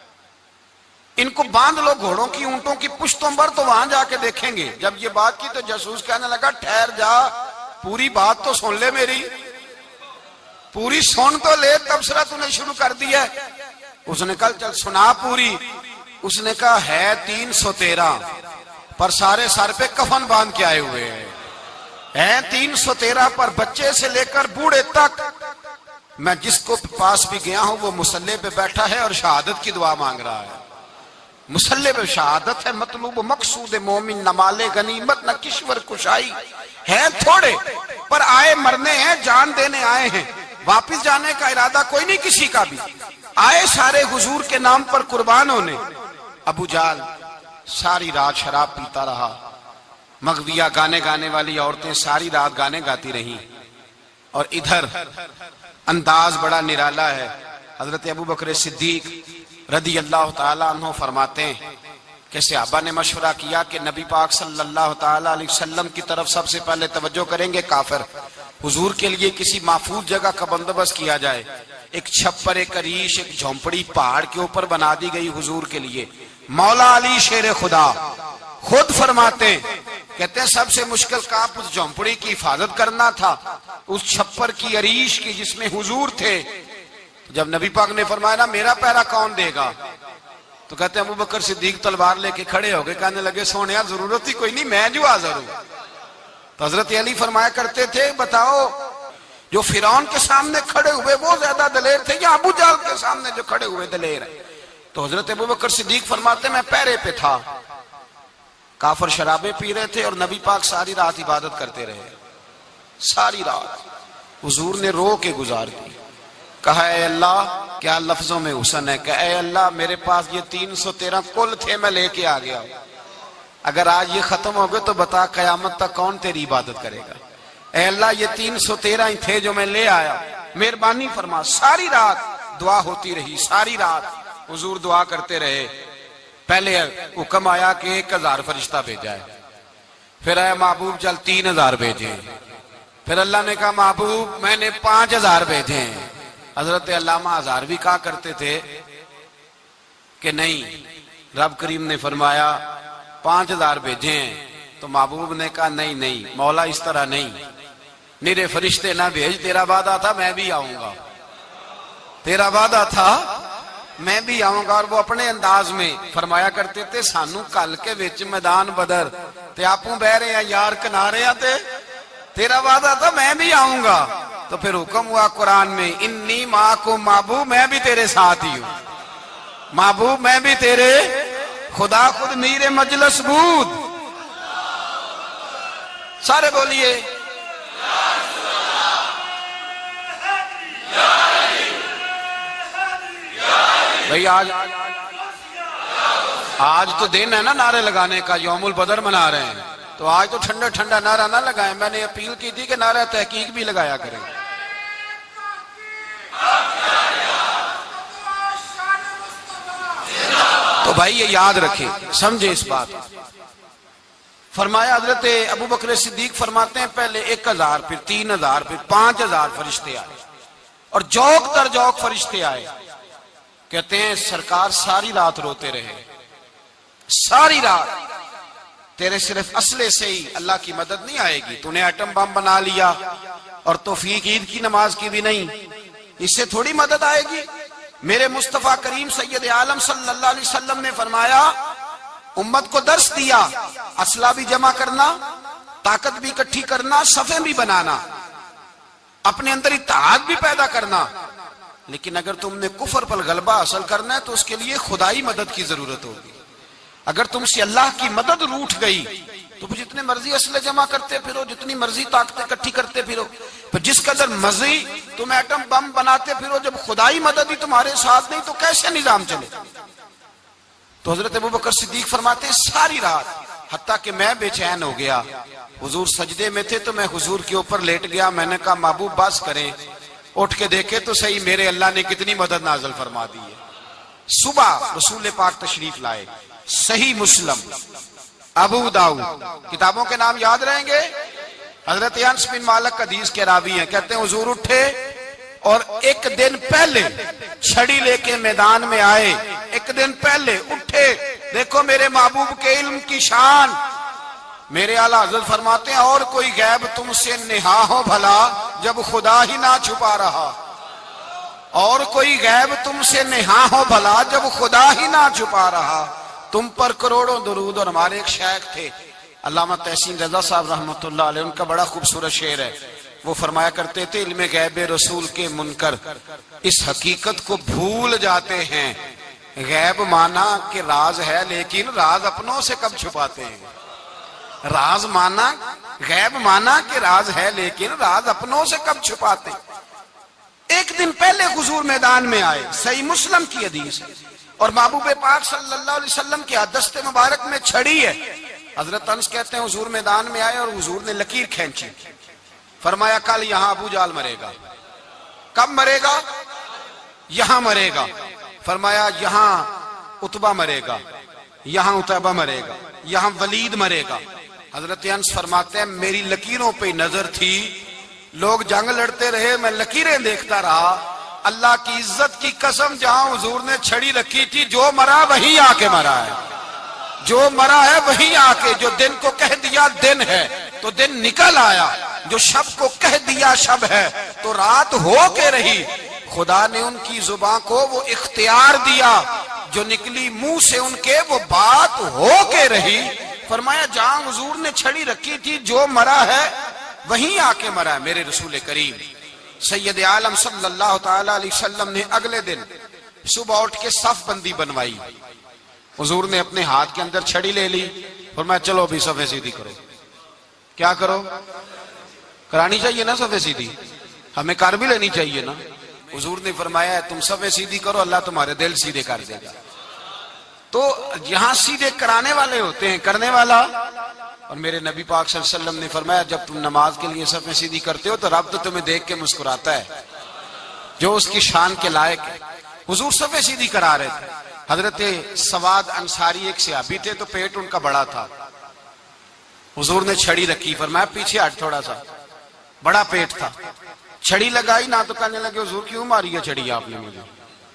ان کو باندھ لو گھوڑوں کی اونٹوں کی پشتوں پر تو وہاں جا کے دیکھیں گے۔ جب یہ بات کی تو جاسوس کہنے لگا ٹھہر جا، پوری بات تو سن لے، میری پوری سن تو لے، تبصرہ تو نے شروع کر دیا ہے۔ اس نے کہا چل سنا پوری۔ اس نے کہا ہے 313 پر سارے سر پہ کفن باندھ کے آئے ہوئے ہیں 313 پر بچے سے لے کر بوڑھے تک۔ میں جس کو پاس بھی گیا ہوں وہ مصلی پہ بیٹھا ہے اور شہادت کی دعا مانگ رہا ہے۔ مصلی پہ شہادت ہے، مطلوب مقصود مومن، نہ مال غنیمت نہ کشور کشائی، ہیں تھوڑے پر آئے مرنے ہیں، جان دینے آئے ہیں، واپس جانے کا ارادہ کوئی نہیں کسی کا بھی، آئے سارے حضور کے نام پر قربان ہونے۔ ابو جہل ساری رات شراب پیتا رہا، مغویہ گانے گانے والی عورتیں ساری رات گانے گاتی رہیں، اور ادھر انداز بڑا نرالا ہے۔ حضرت ابو بکر صدیق رضی اللہ تعالیٰ عنہ فرماتے ہیں کہ صحابہ نے مشورہ کیا کہ نبی پاک صلی اللہ تعالیٰ علیہ وسلم کی طرف سب سے پہلے توجہ کریں گے کافر، حضور کے لیے کسی محفوظ جگہ کا بندوبست کیا جائے۔ ایک چھپر، ایک عریش، ایک جھونپڑی پہاڑ کے اوپر بنا دی گئی حضور کے لیے۔ مولا علی شیر خدا خود فرماتے ہیں، کہتے ہیں سب سے مشکل کام اس جھونپڑی کی حفاظت کرنا تھا، اس چھپر کی، عریش کی جس میں حضور تھے۔ جب نبی پاک نے فرمایا نا میرا پہرا کون دے گا، تو کہتے ہیں ابو بکر صدیق تلوار لے کے کھڑے ہو گئے، کہنے لگے سونیا ضرورت ہی کوئی نہیں، میں جو حاضر ہوں۔ تو حضرت علی فرمایا کرتے تھے بتاؤ جو فرعون کے سامنے کھڑے ہوئے وہ زیادہ دلیر تھے یا ابو جہل کے سامنے جو کھڑے ہوئے دلیر ہیں؟ تو حضرت ابو بکر صدیق فرماتے میں پہرے پہ تھا، کافر شرابیں پی رہے تھے اور نبی پاک ساری رات عبادت کرتے رہے، ساری رات حضور نے رو کے گزار دی۔ کہا اے اللہ، کیا لفظوں میں حسن ہے، کہ اے اللہ میرے پاس یہ 313 کل تھے، میں لے کے آ گیا، اگر آج یہ ختم ہو گئے تو بتا قیامت تک کون تیری عبادت کرے گا۔ اے اللہ یہ 313 ہی تھے جو میں لے آیا، مہربانی فرما۔ ساری رات دعا ہوتی رہی، ساری رات حضور دعا کرتے رہے۔ پہلے حکم آیا کہ 1000 فرشتہ بھیجا ہے، پھر آیا محبوب چل 3000 بھیجے، پھر اللہ نے کہا محبوب میں نے 5000 بھیجے ہیں۔ حضرت علامہ ہزاروی کہا کرتے تھے کہ نہیں، رب کریم نے فرمایا 5000 بھیجے ہیں، تو محبوب نے کہا نہیں نہیں مولا اس طرح نہیں، میرے فرشتے نہ بھیج، تیرا وعدہ تھا میں بھی آؤں گا، تیرا وعدہ تھا میں بھی آؤں گا۔ اور وہ اپنے انداز میں فرمایا کرتے تھے سانو کل کے وچ میدان بدر تے آپوں بہ رہے ہیں یار کنارے آتے، تیرا وعدہ تھا میں بھی آؤں گا۔ تو پھر حکم ہوا قرآن میں انی معکم، محبوب میں بھی تیرے ساتھ ہی ہوں، محبوب میں بھی تیرے، خدا خود میر مجلس بود، سارے بولیے بھئی آج تو دن ہے نا نعرے لگانے کا، یوم البدر منا رہے ہیں۔ تو آج تو ٹھنڈا ٹھنڈا نعرہ نہ لگائیں، میں نے اپیل کی تھی کہ نعرہ تحقیق بھی لگایا کریں۔ تو بھائی یہ یاد رکھیں، سمجھے اس بات۔ فرمایا حضرت ابو بکر صدیق فرماتے ہیں پہلے 1000 پھر 3000 پھر 5000 فرشتے آئے اور جوک در جوک فرشتے آئے، کہتے ہیں سرکار ساری رات روتے رہے، ساری رات تیرے صرف اسلحے سے ہی اللہ کی مدد نہیں آئے گی، تو نے ایٹم بم بنا لیا اور توفیق عید کی نماز کی بھی نہیں، اس سے تھوڑی مدد آئے گی۔ میرے مصطفیٰ کریم سید عالم صلی اللہ علیہ وسلم نے فرمایا، امت کو درس دیا، اسلحہ بھی جمع کرنا، طاقت بھی اکٹھی کرنا، صفیں بھی بنانا، اپنے اندر اتحاد بھی پیدا کرنا، لیکن اگر تم نے کفر پر غلبہ حاصل کرنا ہے تو اس کے لیے خدائی مدد کی ضرورت ہوگی۔ اگر تم سے اللہ کی مدد روٹھ گئی تو جتنے مرضی اسلحے جمع کرتے پھرو، جتنی مرضی طاقتیں اکٹھی کرتے پھرو، پھر جس قدر مرضی تم ایٹم بم بناتے پھرو، جب خدائی مدد ہی تمہارے ساتھ نہیں تو کیسے نظام چلے؟ تو حضرت ابو بکر صدیق فرماتے ہیں ساری رات، حتیٰ کہ میں بے چین ہو گیا، حضور سجدے میں تھے تو میں حضور کے اوپر لیٹ گیا، میں نے کہا محبوب بس کریں، اٹھ کے دیکھے تو صحیح میرے اللہ نے کتنی مدد نازل فرما دی ہے۔ صبح رسول پاک تشریف لائے، صحیح مسلم، ابو داؤد، کتابوں کے نام یاد رہیں گے۔ حضرت انس بن مالک حدیث کے راوی ہیں، کہتے ہیں حضور اٹھے اور ایک دن پہلے چھڑی لے کے میدان میں آئے، ایک دن پہلے اٹھے، دیکھو میرے محبوب کے علم کی شان۔ میرے اعلیٰ حضرت فرماتے ہیں اور کوئی غیب تم سے نہا ہو بھلا جب خدا ہی نہ چھپا رہا، اور کوئی غیب تم سے نہا ہو بھلا جب خدا ہی نہ چھپا رہا، تم پر کروڑوں درود۔ اور ہمارے ایک شیخ تھے علامہ تحسین رضا صاحب رحمۃ اللہ علیہ، ان کا بڑا خوبصورت شعر ہے، وہ فرمایا کرتے تھے علم غیب رسول کے منکر اس حقیقت کو بھول جاتے ہیں، غیب مانا کہ راز ہے لیکن راز اپنوں سے کب چھپاتے ہیں۔ راز مانا، غیب مانا کہ راز ہے لیکن راز اپنوں سے کب چھپاتے ہیں۔ ایک دن پہلے حضور میدان میں آئے، صحیح مسلم کی حدیث ہے، اور محبوب پاک صلی اللہ علیہ وسلم کے دست مبارک میں چھڑی ہے۔ حضرت انس کہتے ہیں حضور میدان میں آئے اور حضور نے لکیر کھینچی، فرمایا کل یہاں ابو جال مرے گا۔ کب مرے گا؟ یہاں مرے گا۔ فرمایا یہاں عتبہ مرے گا، یہاں عتبہ مرے گا، یہاں ولید مرے گا۔ حضرت انس فرماتے ہیں میری لکیروں پہ نظر تھی، لوگ جنگ لڑتے رہے، میں لکیریں دیکھتا رہا، اللہ کی عزت کی قسم جہاں حضور نے چھڑی رکھی تھی، جو مرا وہیں آ کے مرا ہے، جو مرا ہے وہیں آ کے، جو دن کو کہہ دیا دن ہے تو دن نکل آیا، جو شب کو کہہ دیا شب ہے تو رات ہو کے رہی۔ خدا نے ان کی زبان کو وہ اختیار دیا، جو نکلی منہ سے ان کے وہ بات ہو کے رہی۔ فرمایا جہاں حضور نے چھڑی رکھی تھی، جو مرا ہے وہیں آ کے مرا ہے میرے رسول کریم سید عالم صلی اللہ تعالی علیہ وسلم نے اگلے دن صبح اٹھ کے صف بندی بنوائی۔ حضور نے اپنے ہاتھ کے اندر چھڑی لے لی، فرمایا چلو ابھی صفیں سیدھی کرو۔ کیا کرو؟ کرانی چاہیے نا صفیں سیدھی، ہمیں کر بھی لینی چاہیے نا۔ حضور نے فرمایا تم صفیں سیدھی کرو، اللہ تمہارے دل سیدھے کر دے گا۔ تو یہاں سیدھے کرانے والے ہوتے ہیں، کرنے والا۔ اور میرے نبی پاک صلی اللہ علیہ وسلم نے فرمایا جب تم نماز کے لیے صفیں سیدھی کرتے ہو تو رب تو تمہیں دیکھ کے مسکراتا ہے، جو اس کی شان کے لائق ہے۔ حضور صفیں سیدھی کرا رہے تھے۔ حضرت سواد انصاری ایک صحابی تھے، تو پیٹ ان کا بڑا تھا، حضور نے چھڑی رکھی، فرمایا پیچھے ہٹ تھوڑا سا، بڑا پیٹ تھا، چھڑی لگائی نہ تو کہنے لگے حضور کیوں ماری ہے چھڑی آپ نے مجھے؟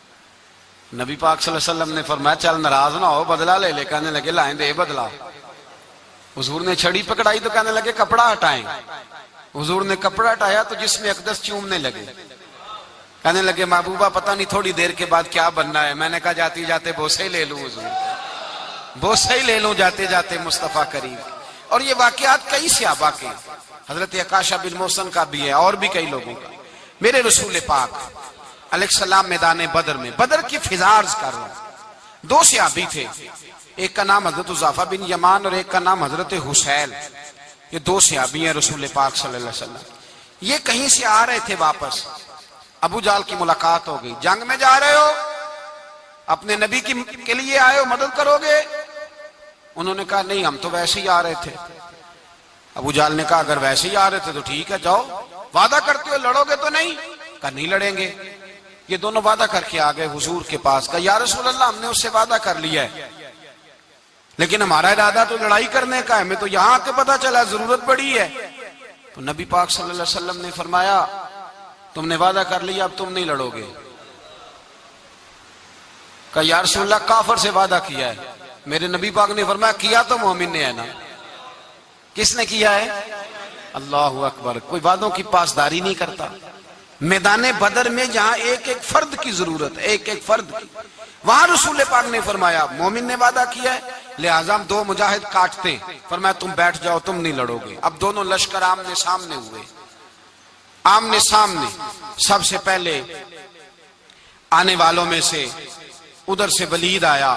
نبی پاک صلی اللہ علیہ وسلم نے فرمایا چل ناراض نہ ہو، بدلہ لے لے، کہنے لگے لائیں دے بدلہ۔ حضور نے چھڑی پکڑائی تو کہنے لگے کپڑا ہٹائیں، حضور نے کپڑا ہٹایا تو جسم اقدس چومنے لگے، کہنے لگے محبوبہ پتہ نہیں تھوڑی دیر کے بعد کیا بننا ہے۔ میں نے کہا جاتی جاتے بوسے ہی لے لوں حضور، بوسے ہی لے لوں جاتے جاتے مصطفیٰ کریم۔ اور یہ واقعات کئی صحابہ کے، حضرت عکاشہ بن محسن کا بھی ہے اور بھی کئی لوگوں کا۔ میرے رسول پاک علیہ السلام میدان بدر میں، بدر کی فضا عرض کر رہا ہوں، دو صحابی تھے، ایک کا نام حضرت حذیفہ بن یمان اور ایک کا نام حضرت حسیل۔ یہ دو صحابی ہیں رسول پاک صلی اللہ علیہ وسلم۔ یہ کہیں سے آ رہے تھے واپس، ابو جال کی ملاقات ہو گئی، جنگ میں جا رہے ہو، اپنے نبی کے لیے آئے ہو، مدد کرو گے؟ انہوں نے کہا نہیں ہم تو ویسے ہی آ رہے تھے۔ ابو جہل نے کہا اگر ویسے ہی آ رہے تھے تو ٹھیک ہے، جاؤ، وعدہ کرتے ہو لڑو گے تو نہیں؟ کہا نہیں لڑیں گے۔ یہ دونوں وعدہ کر کے آ گئے حضور کے پاس، کہا یا رسول اللہ ہم نے اس سے وعدہ کر لیا ہے، لیکن ہمارا ارادہ تو لڑائی کرنے کا ہے، ہمیں تو یہاں آ کے پتا چلا ضرورت پڑی ہے۔ تو نبی پاک صلی اللہ علیہ وسلم نے فرمایا تم نے وعدہ کر لیا، اب تم نہیں لڑو گے۔ کہا یا رسول اللہ کافر سے وعدہ کیا ہے۔ میرے نبی پاک نے فرمایا کیا تو مومن نے ہے نا۔ کس نے کیا ہے؟ اللہ اکبر۔ کوئی وعدوں کی پاسداری نہیں کرتا۔ میدان بدر میں جہاں ایک ایک فرد کی ضرورت ہے، ایک ایک فرد کی، وہاں رسول پاک نے فرمایا مومن نے وعدہ کیا ہے، لہٰذا ہم دو مجاہد کاٹتے ہیں، فرمایا تم بیٹھ جاؤ، تم نہیں لڑو گے۔ اب دونوں لشکر آمنے سامنے ہوئے، آمنے سامنے۔ سب سے پہلے آنے والوں میں سے ادھر سے ولید آیا،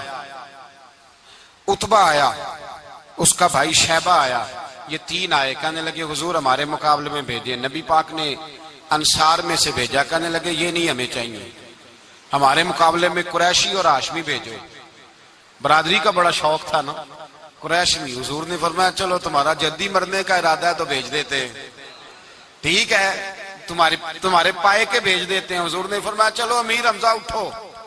عتبہ آیا، اس کا بھائی شیبہ آیا، یہ تین آئے، کہنے لگے حضور ہمارے مقابلے میں بھیجے۔ نبی پاک نے انصار میں سے بھیجا، کہنے لگے یہ نہیں ہمیں چاہیے، ہمارے مقابلے میں قریشی اور ہاشمی بھیجو۔ برادری کا بڑا شوق تھا نا، قریشی۔ حضور نے فرمایا چلو تمہارا جدی مرنے کا ارادہ ہے تو بھیج دیتے، ٹھیک ہے تمہارے پائے کے بھیج دیتے ہیں۔ حضور نے فرمایا چلو امیر حمزہ اٹھو۔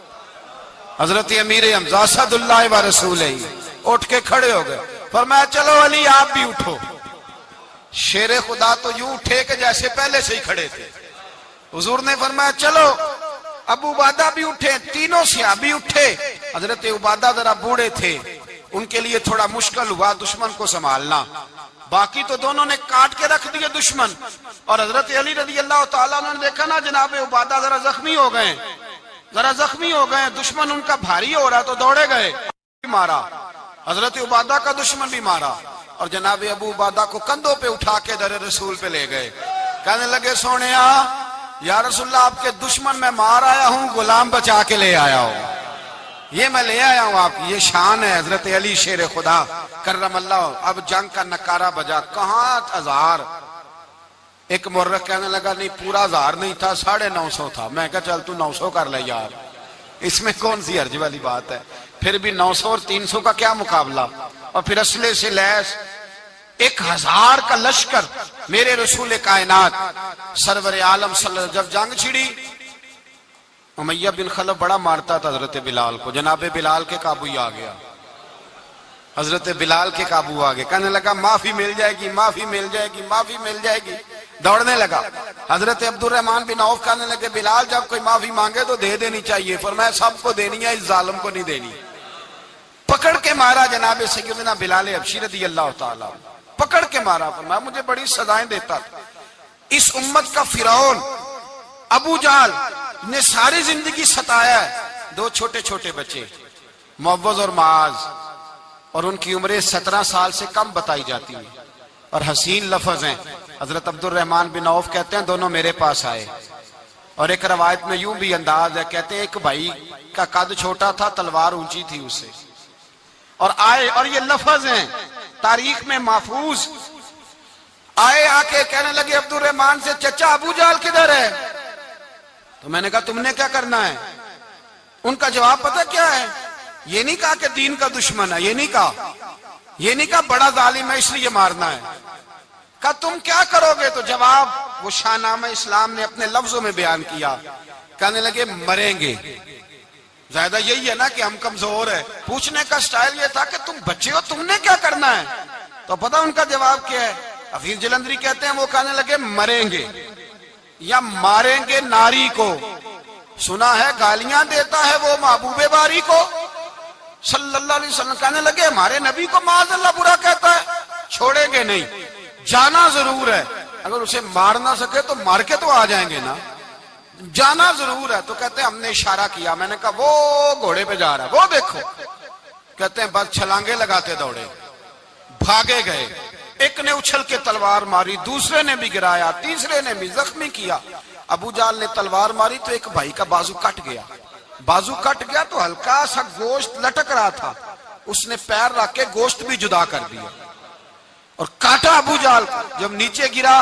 حضرت امیر حمزہ اسد اللہ و رسولہ اٹھ کے کھڑے ہو گئے، فرمایا چلو علی آپ بھی اٹھو۔ شیر خدا تو یوں اٹھے کہ جیسے پہلے سے ہی کھڑے تھے۔ حضور نے فرمایا چلو ابو عبادہ بھی اٹھے، تینوں صحابی اٹھے۔ حضرت عبادہ ذرا بوڑھے تھے، ان کے لیے تھوڑا مشکل ہوا دشمن کو سنبھالنا، باقی تو دونوں نے کاٹ کے رکھ دیے دشمن۔ اور حضرت علی رضی اللہ تعالیٰ نے دیکھا نا جناب عبادہ ذرا زخمی ہو گئے، دشمن ان کا بھاری ہو رہا تو دوڑے گئے، مارا حضرت عبادہ کا دشمن بھی مارا، اور جناب ابو عبادہ کو کندھوں پہ اٹھا کے در رسول پہ لے گئے۔ کہنے لگے سونیا یا رسول اللہ آپ کے دشمن میں مار آیا ہوں، غلام بچا کے لے آیا ہوں، یہ میں لے آیا ہوں آپ کی، یہ شان ہے حضرت علی شیر خدا کرم اللہ۔ اب جنگ کا نکارہ بجا، کہاں 1000؟ ایک مورخ کہنے لگا نہیں پورا 1000 نہیں تھا، 950 تھا۔ میں کہا چل تو 900 کر لے یار، اس میں کون سی حرج والی بات ہے، پھر بھی 900 اور 300 کا کیا مقابلہ۔ اور پھر اسلحے سے لیس 1000 کا لشکر، میرے رسول کائنات سرور عالم صلی اللہ علیہ وسلم جب جنگ چھڑی، امیہ بن خلف بڑا مارتا تھا حضرت بلال کو، جناب بلال کے قابو ہی آ گیا، حضرت بلال کے قابو آ گئے، کہنے لگا معافی مل جائے گی، معافی مل جائے گی، معافی مل جائے گی، دوڑنے لگا۔ حضرت عبد الرحمن بن عوف کہنے لگے بلال جب کوئی معافی مانگے تو دے دینی چاہیے، فرمایا سب کو دینی ہے، اس ظالم کو نہیں دینی۔ پکڑ کے مارا جناب سیدنا بلال حبشی رضی اللہ تعالیٰ، پکڑ کے مارا، فرمایا مجھے بڑی سزائیں دیتا تھا۔ اس امت کا فرعون ابو جہل نے ساری زندگی ستایا ہے، دو چھوٹے چھوٹے بچے معوذ اور معاذ، اور ان کی عمریں 17 سال سے کم بتائی جاتی ہیں، اور حسین لفظ ہیں۔ حضرت عبد الرحمن بن عوف کہتے ہیں دونوں میرے پاس آئے، اور ایک روایت میں یوں بھی انداز ہے، کہتے ہیں ایک بھائی کا قد چھوٹا تھا، تلوار اونچی تھی اس سے، اور آئے، اور یہ لفظ ہیں تاریخ میں محفوظ، آئے آ کے کہنے لگے عبد الرحمن سے چچا ابو جہل کدھر ہے؟ تو میں نے کہا تم نے کیا کرنا ہے؟ ان کا جواب پتہ کیا ہے؟ یہ نہیں کہا کہ دین کا دشمن ہے، یہ نہیں کہا بڑا ظالم ہے اس لیے مارنا ہے، کہا تم کیا کرو گے؟ تو جواب وہ شاہ نامہ اسلام نے اپنے لفظوں میں بیان کیا، کہنے لگے مریں گے۔ زیادہ یہی ہے نا کہ ہم کمزور ہیں، پوچھنے کا سٹائل یہ تھا کہ تم بچے ہو، تم نے کیا کرنا ہے؟ تو پتہ ان کا جواب کیا ہے؟ حفیظ جلندری کہتے ہیں وہ کہنے لگے مریں گے یا ماریں گے ناری کو، سنا ہے گالیاں دیتا ہے وہ محبوب باری کو صلی اللہ علیہ وسلم، کہنے لگے ہمارے نبی کو معاذ اللہ برا کہتا ہے، چھوڑیں گے نہیں، جانا ضرور ہے، اگر اسے مار نہ سکے تو مار کے تو آ جائیں گے نا، جانا ضرور ہے۔ تو کہتے ہیں ہم نے اشارہ کیا، میں نے کہا وہ گھوڑے پہ جا رہا ہے، وہ دیکھو، کہتے ہیں بس چھلانگے لگاتے دوڑے، بھاگے گئے، ایک نے اچھل کے تلوار ماری، دوسرے نے بھی گرایا، تیسرے نے بھی زخمی کیا۔ ابو جہل نے تلوار ماری تو ایک بھائی کا بازو کٹ گیا، تو ہلکا سا گوشت لٹک رہا تھا، اس نے پیر رکھ کے گوشت بھی جدا کر دیا اور کاٹا ابو جہل کو۔ جب نیچے گرا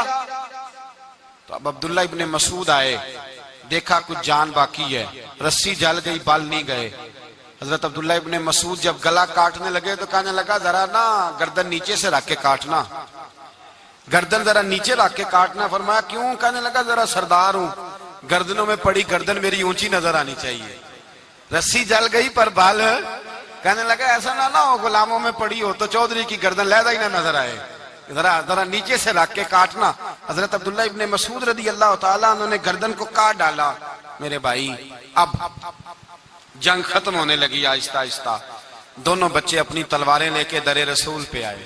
تو اب عبداللہ ابن مسعود آئے، دیکھا کچھ جان باقی ہے، رسی جل گئی، بال نہیں گئے۔ حضرت عبداللہ ابن مسعود جب گلا کاٹنے لگے تو کہنے لگا ذرا نا گردن نیچے سے رکھ کے کاٹنا، گردن ذرا نیچے رکھ کے کاٹنا. فرمایا کیوں؟ کہنے لگا ذرا سردار ہوں, گردنوں میں پڑی گردن میری اونچی نظر آنی چاہیے. رسی جل گئی پر بال. کہنے لگا ایسا نہ ہو غلاموں میں پڑی ہو تو چودھری کی گردن لہذا ہی نہ نظر آئے, ذرا نیچے سے رکھ کے کاٹنا. حضرت عبداللہ ابن مسعود رضی اللہ تعالیٰ انہوں نے گردن کو کاٹ ڈالا. میرے بھائی اب جنگ ختم ہونے لگی آہستہ آہستہ. دونوں بچے اپنی تلواریں لے کے در رسول پہ آئے.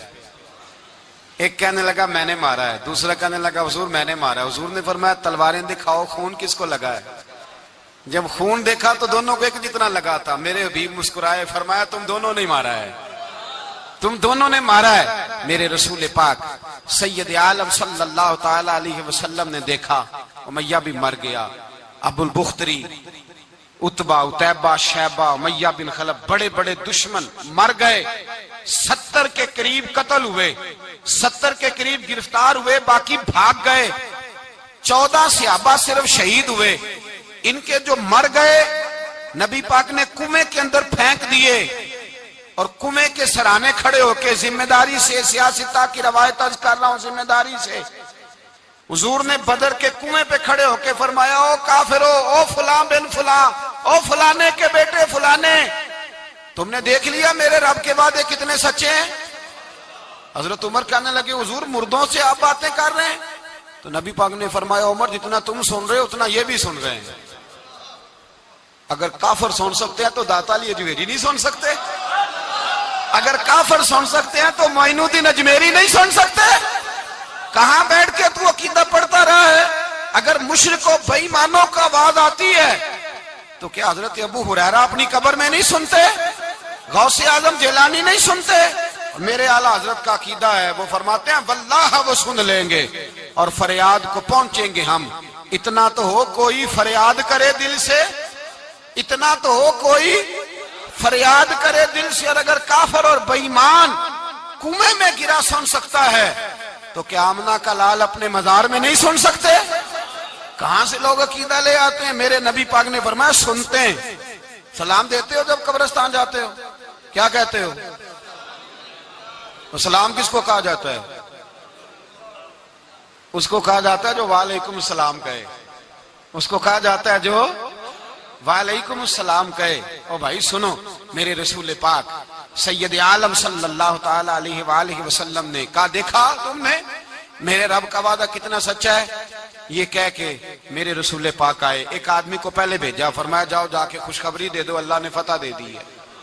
ایک کہنے لگا میں نے مارا ہے, دوسرا کہنے لگا حضور میں نے مارا ہے. حضور نے فرمایا تلواریں دکھاؤ, خون کس کو لگا ہے؟ جب خون دیکھا تو دونوں کو ایک جتنا لگا تھا. میرے حبیب مسکرائے, فرمایا تم دونوں نے مارا ہے, تم دونوں نے مارا ہے. میرے رسول پاک سید عالم صلی اللہ تعالی علیہ وسلم نے دیکھا امیہ بھی مر گیا. ابو البختری, عتبہ, عتیبہ, شیبہ, امیہ بن خلف, بڑے بڑے دشمن مر گئے. 70 کے قریب قتل ہوئے, 70 کے قریب گرفتار ہوئے, باقی بھاگ گئے. 14 صحابہ صرف شہید ہوئے. ان کے جو مر گئے نبی پاک نے کنویں کے اندر پھینک دیے, اور کنویں کے سرانے کھڑے ہو کے ذمہ داری سے, سیاستہ کی روایت عرض کر رہا ہوں, ذمہ داری سے حضور نے بدر کے کنویں پہ کھڑے ہو کے فرمایا او کافرو, او فلاں بن فلاں, او فلانے کے بیٹے فلانے, تم نے دیکھ لیا میرے رب کے وعدے کتنے سچے ہیں. حضرت عمر کہنے لگے حضور مردوں سے آپ باتیں کر رہے ہیں. تو نبی پاک نے فرمایا عمر جتنا تم سن رہے ہو اتنا یہ بھی سن رہے ہیں. اگر کافر سن سکتے ہیں تو داتا علی اجمیری نہیں سن سکتے؟ اگر کافر سن سکتے ہیں تو معین الدین اجمیری نہیں سن سکتے؟ کہاں بیٹھ کے تو عقیدہ پڑھتا رہا ہے؟ اگر مشرکوں بے ایمانوں کا آواز آتی ہے تو کیا حضرت ابو ہریرہ اپنی قبر میں نہیں سنتے؟ غوث اعظم جیلانی نہیں سنتے؟ میرے اعلیٰ حضرت کا عقیدہ ہے, وہ فرماتے ہیں واللہ وہ سن لیں گے اور فریاد کو پہنچیں گے ہم. اتنا تو ہو کوئی فریاد کرے دل سے, اتنا تو ہو کوئی فریاد کرے دل سے. اور اگر کافر اور بے ایمان کنویں میں گرا سن سکتا ہے تو کیا آمنہ کا لال اپنے مزار میں نہیں سن سکتے؟ کہاں سے لوگ عقیدہ لے آتے ہیں؟ میرے نبی پاک نے فرمایا سنتے ہیں. سلام دیتے ہو جب قبرستان جاتے ہو؟ کیا کہتے ہو؟ سلام کس کو کہا جاتا ہے؟ اس کو کہا جاتا ہے جو وعلیکم السلام کہے. اس کو کہا جاتا ہے جو وعلیکم السلام کہے. او بھائی سنو, میرے رسول پاک سید عالم صلی اللہ تعالی علیہ وآلہ وسلم نے کہا دیکھا تم نے میرے رب کا وعدہ کتنا سچا ہے. یہ کہہ کے میرے رسول پاک آئے. ایک آدمی کو پہلے بھیجا, فرمایا جاؤ جا کے خوشخبری دے دو, اللہ نے فتح دے دی ہے,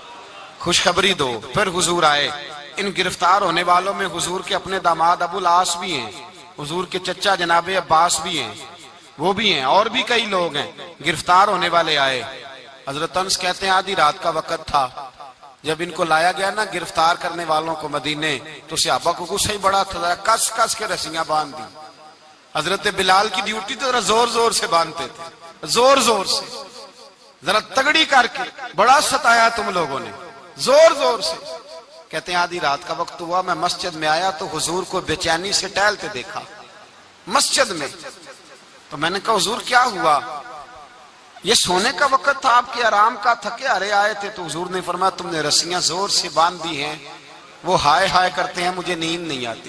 خوشخبری دو. پھر حضور آئے. ان گرفتار ہونے والوں میں حضور کے اپنے داماد ابو العاص بھی ہیں, حضور کے چچا جناب عباس بھی ہیں, وہ بھی ہیں, اور بھی کئی لوگ ہیں. گرفتار ہونے والے آئے. حضرت انس کہتے ہیں آدھی رات کا وقت تھا. جب ان کو لایا گیا نا گرفتار کرنے والوں کو مدینے, تو صحابہ کو غصہ ہی بڑا تھا, کس کس کے رسیاں باندھ دی. حضرت بلال کی ڈیوٹی تو ذرا زور زور سے باندھتے تھے, زور زور سے, ذرا تگڑی کر کے. بڑا ستایا تم لوگوں نے, زور زور سے. کہتے ہیں آدھی رات کا وقت ہوا, میں مسجد میں آیا تو حضور کو بے چینی سے ٹہلتے دیکھا مسجد میں. تو میں نے کہا حضور کیا ہوا؟ یہ سونے کا وقت تھا آپ کے آرام کا, تھکے ہارے آئے تھے. تو حضور نے فرمایا تم نے رسیاں زور سے باندھ دی ہیں, وہ ہائے ہائے کرتے ہیں, مجھے نیند نہیں آتی.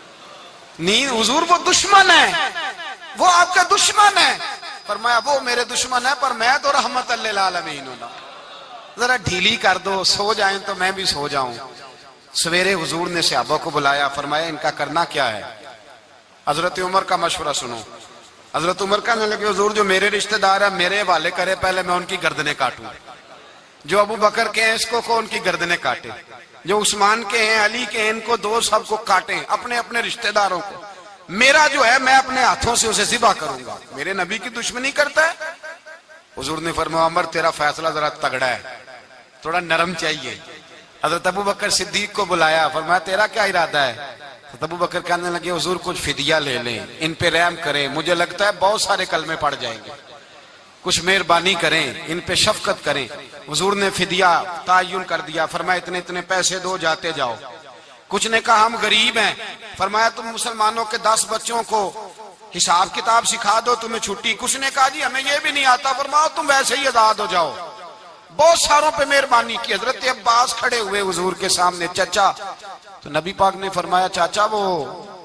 نیند حضور وہ دشمن ہے, وہ آپ کا دشمن ہے. فرمایا وہ میرے دشمن ہے پر میں تو رحمت للعالمین ہوں, ذرا ڈھیلی کر دو, سو جائیں تو میں بھی سو جاؤں. سویرے حضور نے صحابہ کو بلایا, فرمایا ان کا کرنا کیا ہے؟ حضرت عمر کا مشورہ سنو. حضرت عمر کہنے لگے حضور جو میرے رشتہ دار ہیں میرے حوالے کرے, پہلے میں ان کی گردنیں کاٹوں. جو ابو بکر کے ہیں اس کو ان کی گردنیں کاٹے, جو عثمان کے ہیں علی کے ہیں ان کو دو, سب کو کاٹیں, اپنے اپنے رشتہ داروں کو. میرا جو ہے میں اپنے ہاتھوں سے اسے ذبح کروں گا. میرے نبی کی دشمنی کرتا ہے. حضور نے فرمایا عمر تیرا فیصلہ ذرا تگڑا ہے, تھوڑا نرم چاہیے. حضرت ابو بکر صدیق کو بلایا, فرمایا تیرا کیا ارادہ ہے؟ ابو بکر کہنے لگے حضور کچھ فدیہ لے لیں, ان پہ رحم کریں, مجھے لگتا ہے بہت سارے کلمے پڑ جائیں گے, کچھ مہربانی کریں, ان پہ شفقت کریں. حضور نے فدیہ تعین کر دیا, فرمایا اتنے اتنے پیسے دو, جاتے جاؤ. کچھ نے کہا ہم غریب ہیں, فرمایا تم مسلمانوں کے 10 بچوں کو حساب کتاب سکھا دو, تمہیں چھٹی. کچھ نے کہا جی ہمیں یہ بھی نہیں آتا, فرمایا تم ویسے ہی آزاد ہو جاؤ. بہت ساروں پہ مہربانی کی. حضرت عباس کھڑے ہوئے حضور کے سامنے, چچا. تو نبی پاک نے فرمایا چاچا وہ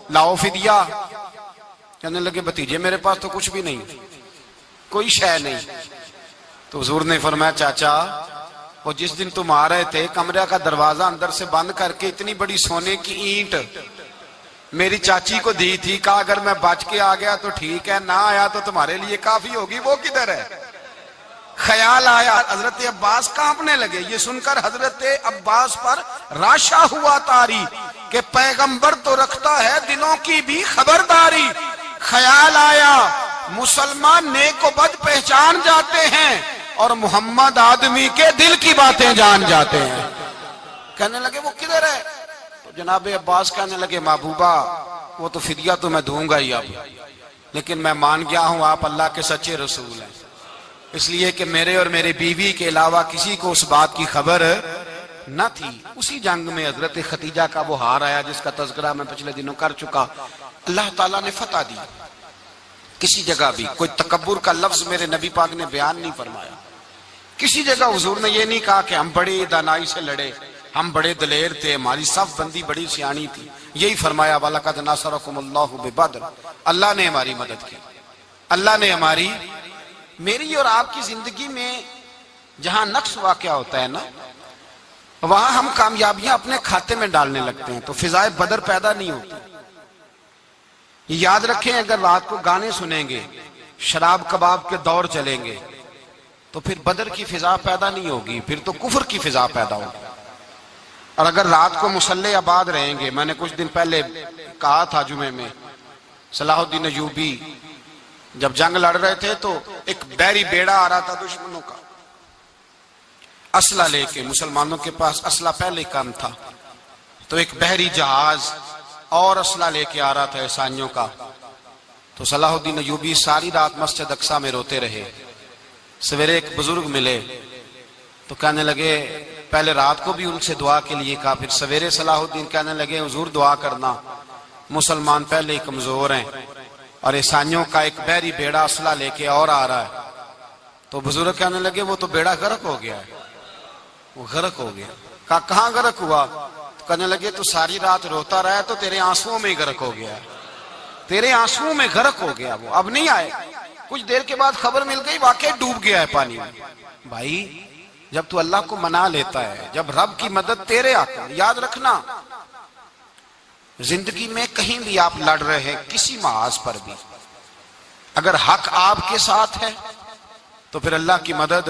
لاؤ فدیہ۔ کہنے لگے بھتیجے میرے پاس تو کچھ بھی نہیں، کوئی شے نہیں۔ تو حضور نے فرمایا چاچا وہ جس دن تم آ رہے تھے کمرے کا دروازہ اندر سے بند کر کے اتنی بڑی سونے کی اینٹ میری چاچی کو دی تھی، کہا اگر میں بچ کے آ گیا تو ٹھیک ہے، نہ آیا تو تمہارے لیے کافی ہوگی، وہ کدھر ہے؟ خیال آیا، حضرت عباس کانپنے لگے۔ یہ سن کر حضرت عباس پر راشا ہوا طاری کہ پیغمبر تو رکھتا ہے دلوں کی بھی خبرداری۔ خیال آیا مسلمان نیک و بد پہچان جاتے ہیں اور محمد آدمی کے دل کی باتیں جان جاتے ہیں۔ کہنے لگے وہ کدھر ہے؟ تو جناب عباس کہنے لگے محبوبہ وہ تو فدیہ تو میں دوں گا ہی اب، لیکن میں مان گیا ہوں آپ اللہ کے سچے رسول ہیں، اس لیے کہ میرے اور میرے بیوی کے علاوہ کسی کو اس بات کی خبر نہ تھی۔ اسی جنگ میں حضرت ختیجہ کا وہ ہار آیا جس کا تذکرہ میں پچھلے دنوں کر چکا، اللہ تعالیٰ نے فتح دی۔ کسی جگہ بھی کوئی تکبر کا لفظ میرے نبی پاک نے بیان نہیں فرمایا، کسی جگہ حضور نے یہ نہیں کہا کہ ہم بڑی دانائی سے لڑے، ہم بڑے دلیر تھے، ہماری صف بندی بڑی سیانی تھی، یہی فرمایا وَلَقَدْ نَصَرَكُمُ اللَّهُ بِبَدْرٍ، اللہ نے ہماری مدد کی، اللہ نے ہماری۔ میری اور آپ کی زندگی میں جہاں نقص واقع ہوتا ہے نا وہاں ہم کامیابیاں اپنے کھاتے میں ڈالنے لگتے ہیں تو فضائے بدر پیدا نہیں ہوتی۔ یاد رکھیں اگر رات کو گانے سنیں گے، شراب کباب کے دور چلیں گے تو پھر بدر کی فضا پیدا نہیں ہوگی، پھر تو کفر کی فضا پیدا ہوگی۔ اور اگر رات کو مسلح آباد رہیں گے، میں نے کچھ دن پہلے کہا تھا جمعے میں، صلاح الدین ایوبی جب جنگ لڑ رہے تھے تو ایک بحری بیڑا آ رہا تھا دشمنوں کا، اسلحہ لے کے، مسلمانوں کے پاس اسلحہ پہلے کم تھا، تو ایک بحری جہاز اور اسلحہ لے کے آ رہا تھا عیسائیوں کا۔ تو صلاح الدین ایوبی ساری رات مسجد اقصی میں روتے رہے۔ سویرے ایک بزرگ ملے تو کہنے لگے، پہلے رات کو بھی ان سے دعا کے لیے کہا، پھر سویرے صلاح الدین کہنے لگے حضور دعا کرنا، مسلمان پہلے ہی کمزور ہیں اور عیسائیوں کا ایک بحری بیڑا اسلحہ لے کے اور آ رہا ہے۔ تو بزرگ کہنے لگے وہ تو بیڑا غرق ہو گیا ہے، وہ غرق ہو گیا۔ کہا کہاں غرق ہوا؟ کہنے لگے تو ساری رات روتا رہا تو تیرے آنسوؤں میں ہی غرق ہو گیا ہے، تیرے آنسوؤں میں غرق ہو گیا، وہ اب نہیں آئے۔ کچھ دیر کے بعد خبر مل گئی واقعی ڈوب گیا ہے پانی میں۔ بھائی جب تو اللہ کو منا لیتا ہے، جب رب کی مدد تیرے آتا ہے، یاد رکھنا زندگی میں کہیں بھی آپ لڑ رہے ہیں، کسی محاذ پر بھی اگر حق آپ کے ساتھ ہے تو پھر اللہ کی مدد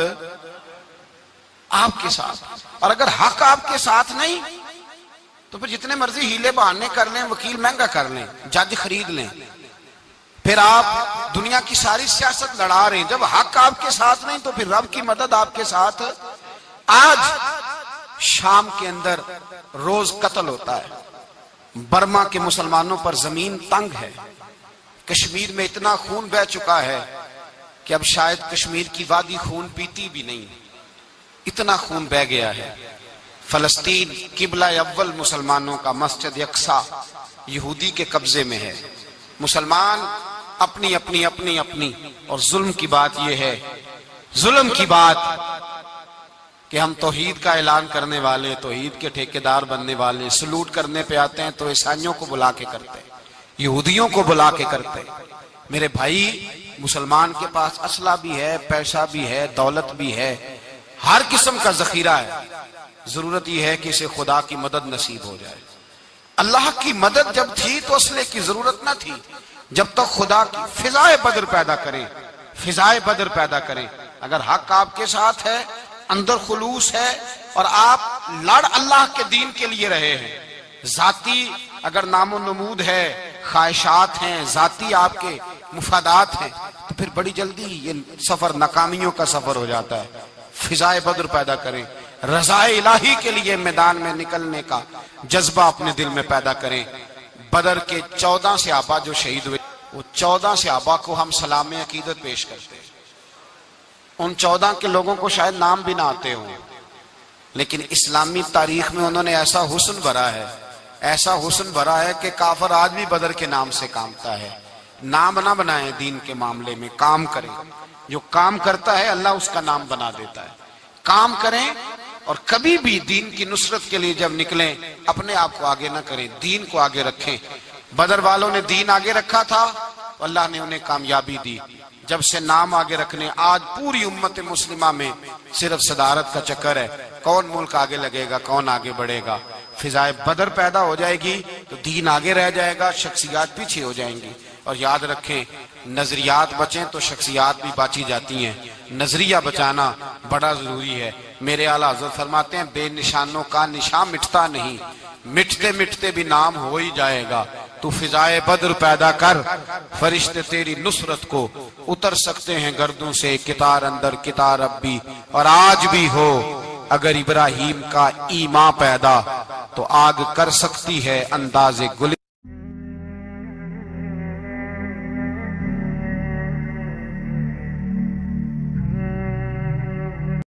آپ کے ساتھ، اور اگر حق آپ کے ساتھ نہیں تو پھر جتنے مرضی ہیلے بہانے کر لیں، وکیل مہنگا کر لیں، جج خرید لیں، پھر آپ دنیا کی ساری سیاست لڑا رہے ہیں، جب حق آپ کے ساتھ نہیں تو پھر رب کی مدد آپ کے ساتھ۔ آج شام کے اندر روز قتل ہوتا ہے، برما کے مسلمانوں پر زمین تنگ ہے، کشمیر میں اتنا خون بہہ چکا ہے کہ اب شاید کشمیر کی وادی خون پیتی بھی نہیں، اتنا خون بہہ گیا ہے۔ فلسطین قبلہ اول مسلمانوں کا مسجد اقصی یہودی کے قبضے میں ہے، مسلمان اپنی اپنی اپنی اپنی، اور ظلم کی بات یہ ہے، ظلم کی بات کہ ہم توحید کا اعلان کرنے والے، توحید کے ٹھیکیدار بننے والے، سلوٹ کرنے پہ آتے ہیں تو عیسائیوں کو بلا کے کرتے ہیں، یہودیوں کو بلا کے کرتے ہیں۔ میرے بھائی مسلمان کے پاس اسلحہ بھی ہے، پیسہ بھی ہے، دولت بھی ہے، ہر قسم کا ذخیرہ ہے، ضرورت یہ ہے کہ اسے خدا کی مدد نصیب ہو جائے۔ اللہ کی مدد جب تھی تو اسلحے کی ضرورت نہ تھی، جب تک خدا کی فضائے بدر پیدا کریں، فضائے بدر پیدا کریں۔ اگر حق آپ کے ساتھ ہے، اندر خلوص ہے اور آپ لڑ اللہ کے دین کے لیے رہے ہیں، ذاتی اگر نام و نمود ہے، خواہشات ہیں، ذاتی آپ کے مفادات ہیں، تو پھر بڑی جلدی یہ سفر ناکامیوں کا سفر ہو جاتا ہے۔ فضائے بدر پیدا کریں، رضائے الہی کے لیے میدان میں نکلنے کا جذبہ اپنے دل میں پیدا کریں۔ بدر کے 14 صحابہ جو شہید ہوئے، وہ 14 صحابہ کو ہم سلام عقیدت پیش کرتے ہیں۔ ان 14 کے لوگوں کو شاید نام بھی نہ آتے ہوں، لیکن اسلامی تاریخ میں انہوں نے ایسا حسن بھرا ہے، ایسا حسن بھرا ہے کہ کافر آج بھی بدر کے نام سے کامتا ہے۔ نام نہ بنائیں دین کے معاملے میں، کام کریں، جو کام کرتا ہے اللہ اس کا نام بنا دیتا ہے۔ کام کریں اور کبھی بھی دین کی نصرت کے لیے جب نکلیں اپنے آپ کو آگے نہ کریں، دین کو آگے رکھیں۔ بدر والوں نے دین آگے رکھا تھا، اللہ نے انہیں کامیابی دی۔ جب سے نام آگے رکھنے، آج پوری امت مسلمہ میں صرف صدارت کا چکر ہے، کون ملک آگے لگے گا، کون آگے بڑھے گا۔ فضائے بدر پیدا ہو جائے گی تو دین آگے رہ جائے گا، شخصیات پیچھے ہو جائیں گی۔ اور یاد رکھیں، نظریات بچیں تو شخصیات بھی باچی جاتی ہیں، نظریہ بچانا بڑا ضروری ہے۔ میرے اعلیٰ حضرت فرماتے ہیں بے نشانوں کا نشان مٹتا نہیں، مٹتے مٹتے بھی نام ہو ہی جائے گا۔ تو فضائے بدر پیدا کر، فرشتے تیری نصرت کو اتر سکتے ہیں گردوں سے، کتار اندر کتار اب بھی، اور آج بھی ہو اگر ابراہیم کا ایمان پیدا تو آگ کر سکتی ہے انداز گل۔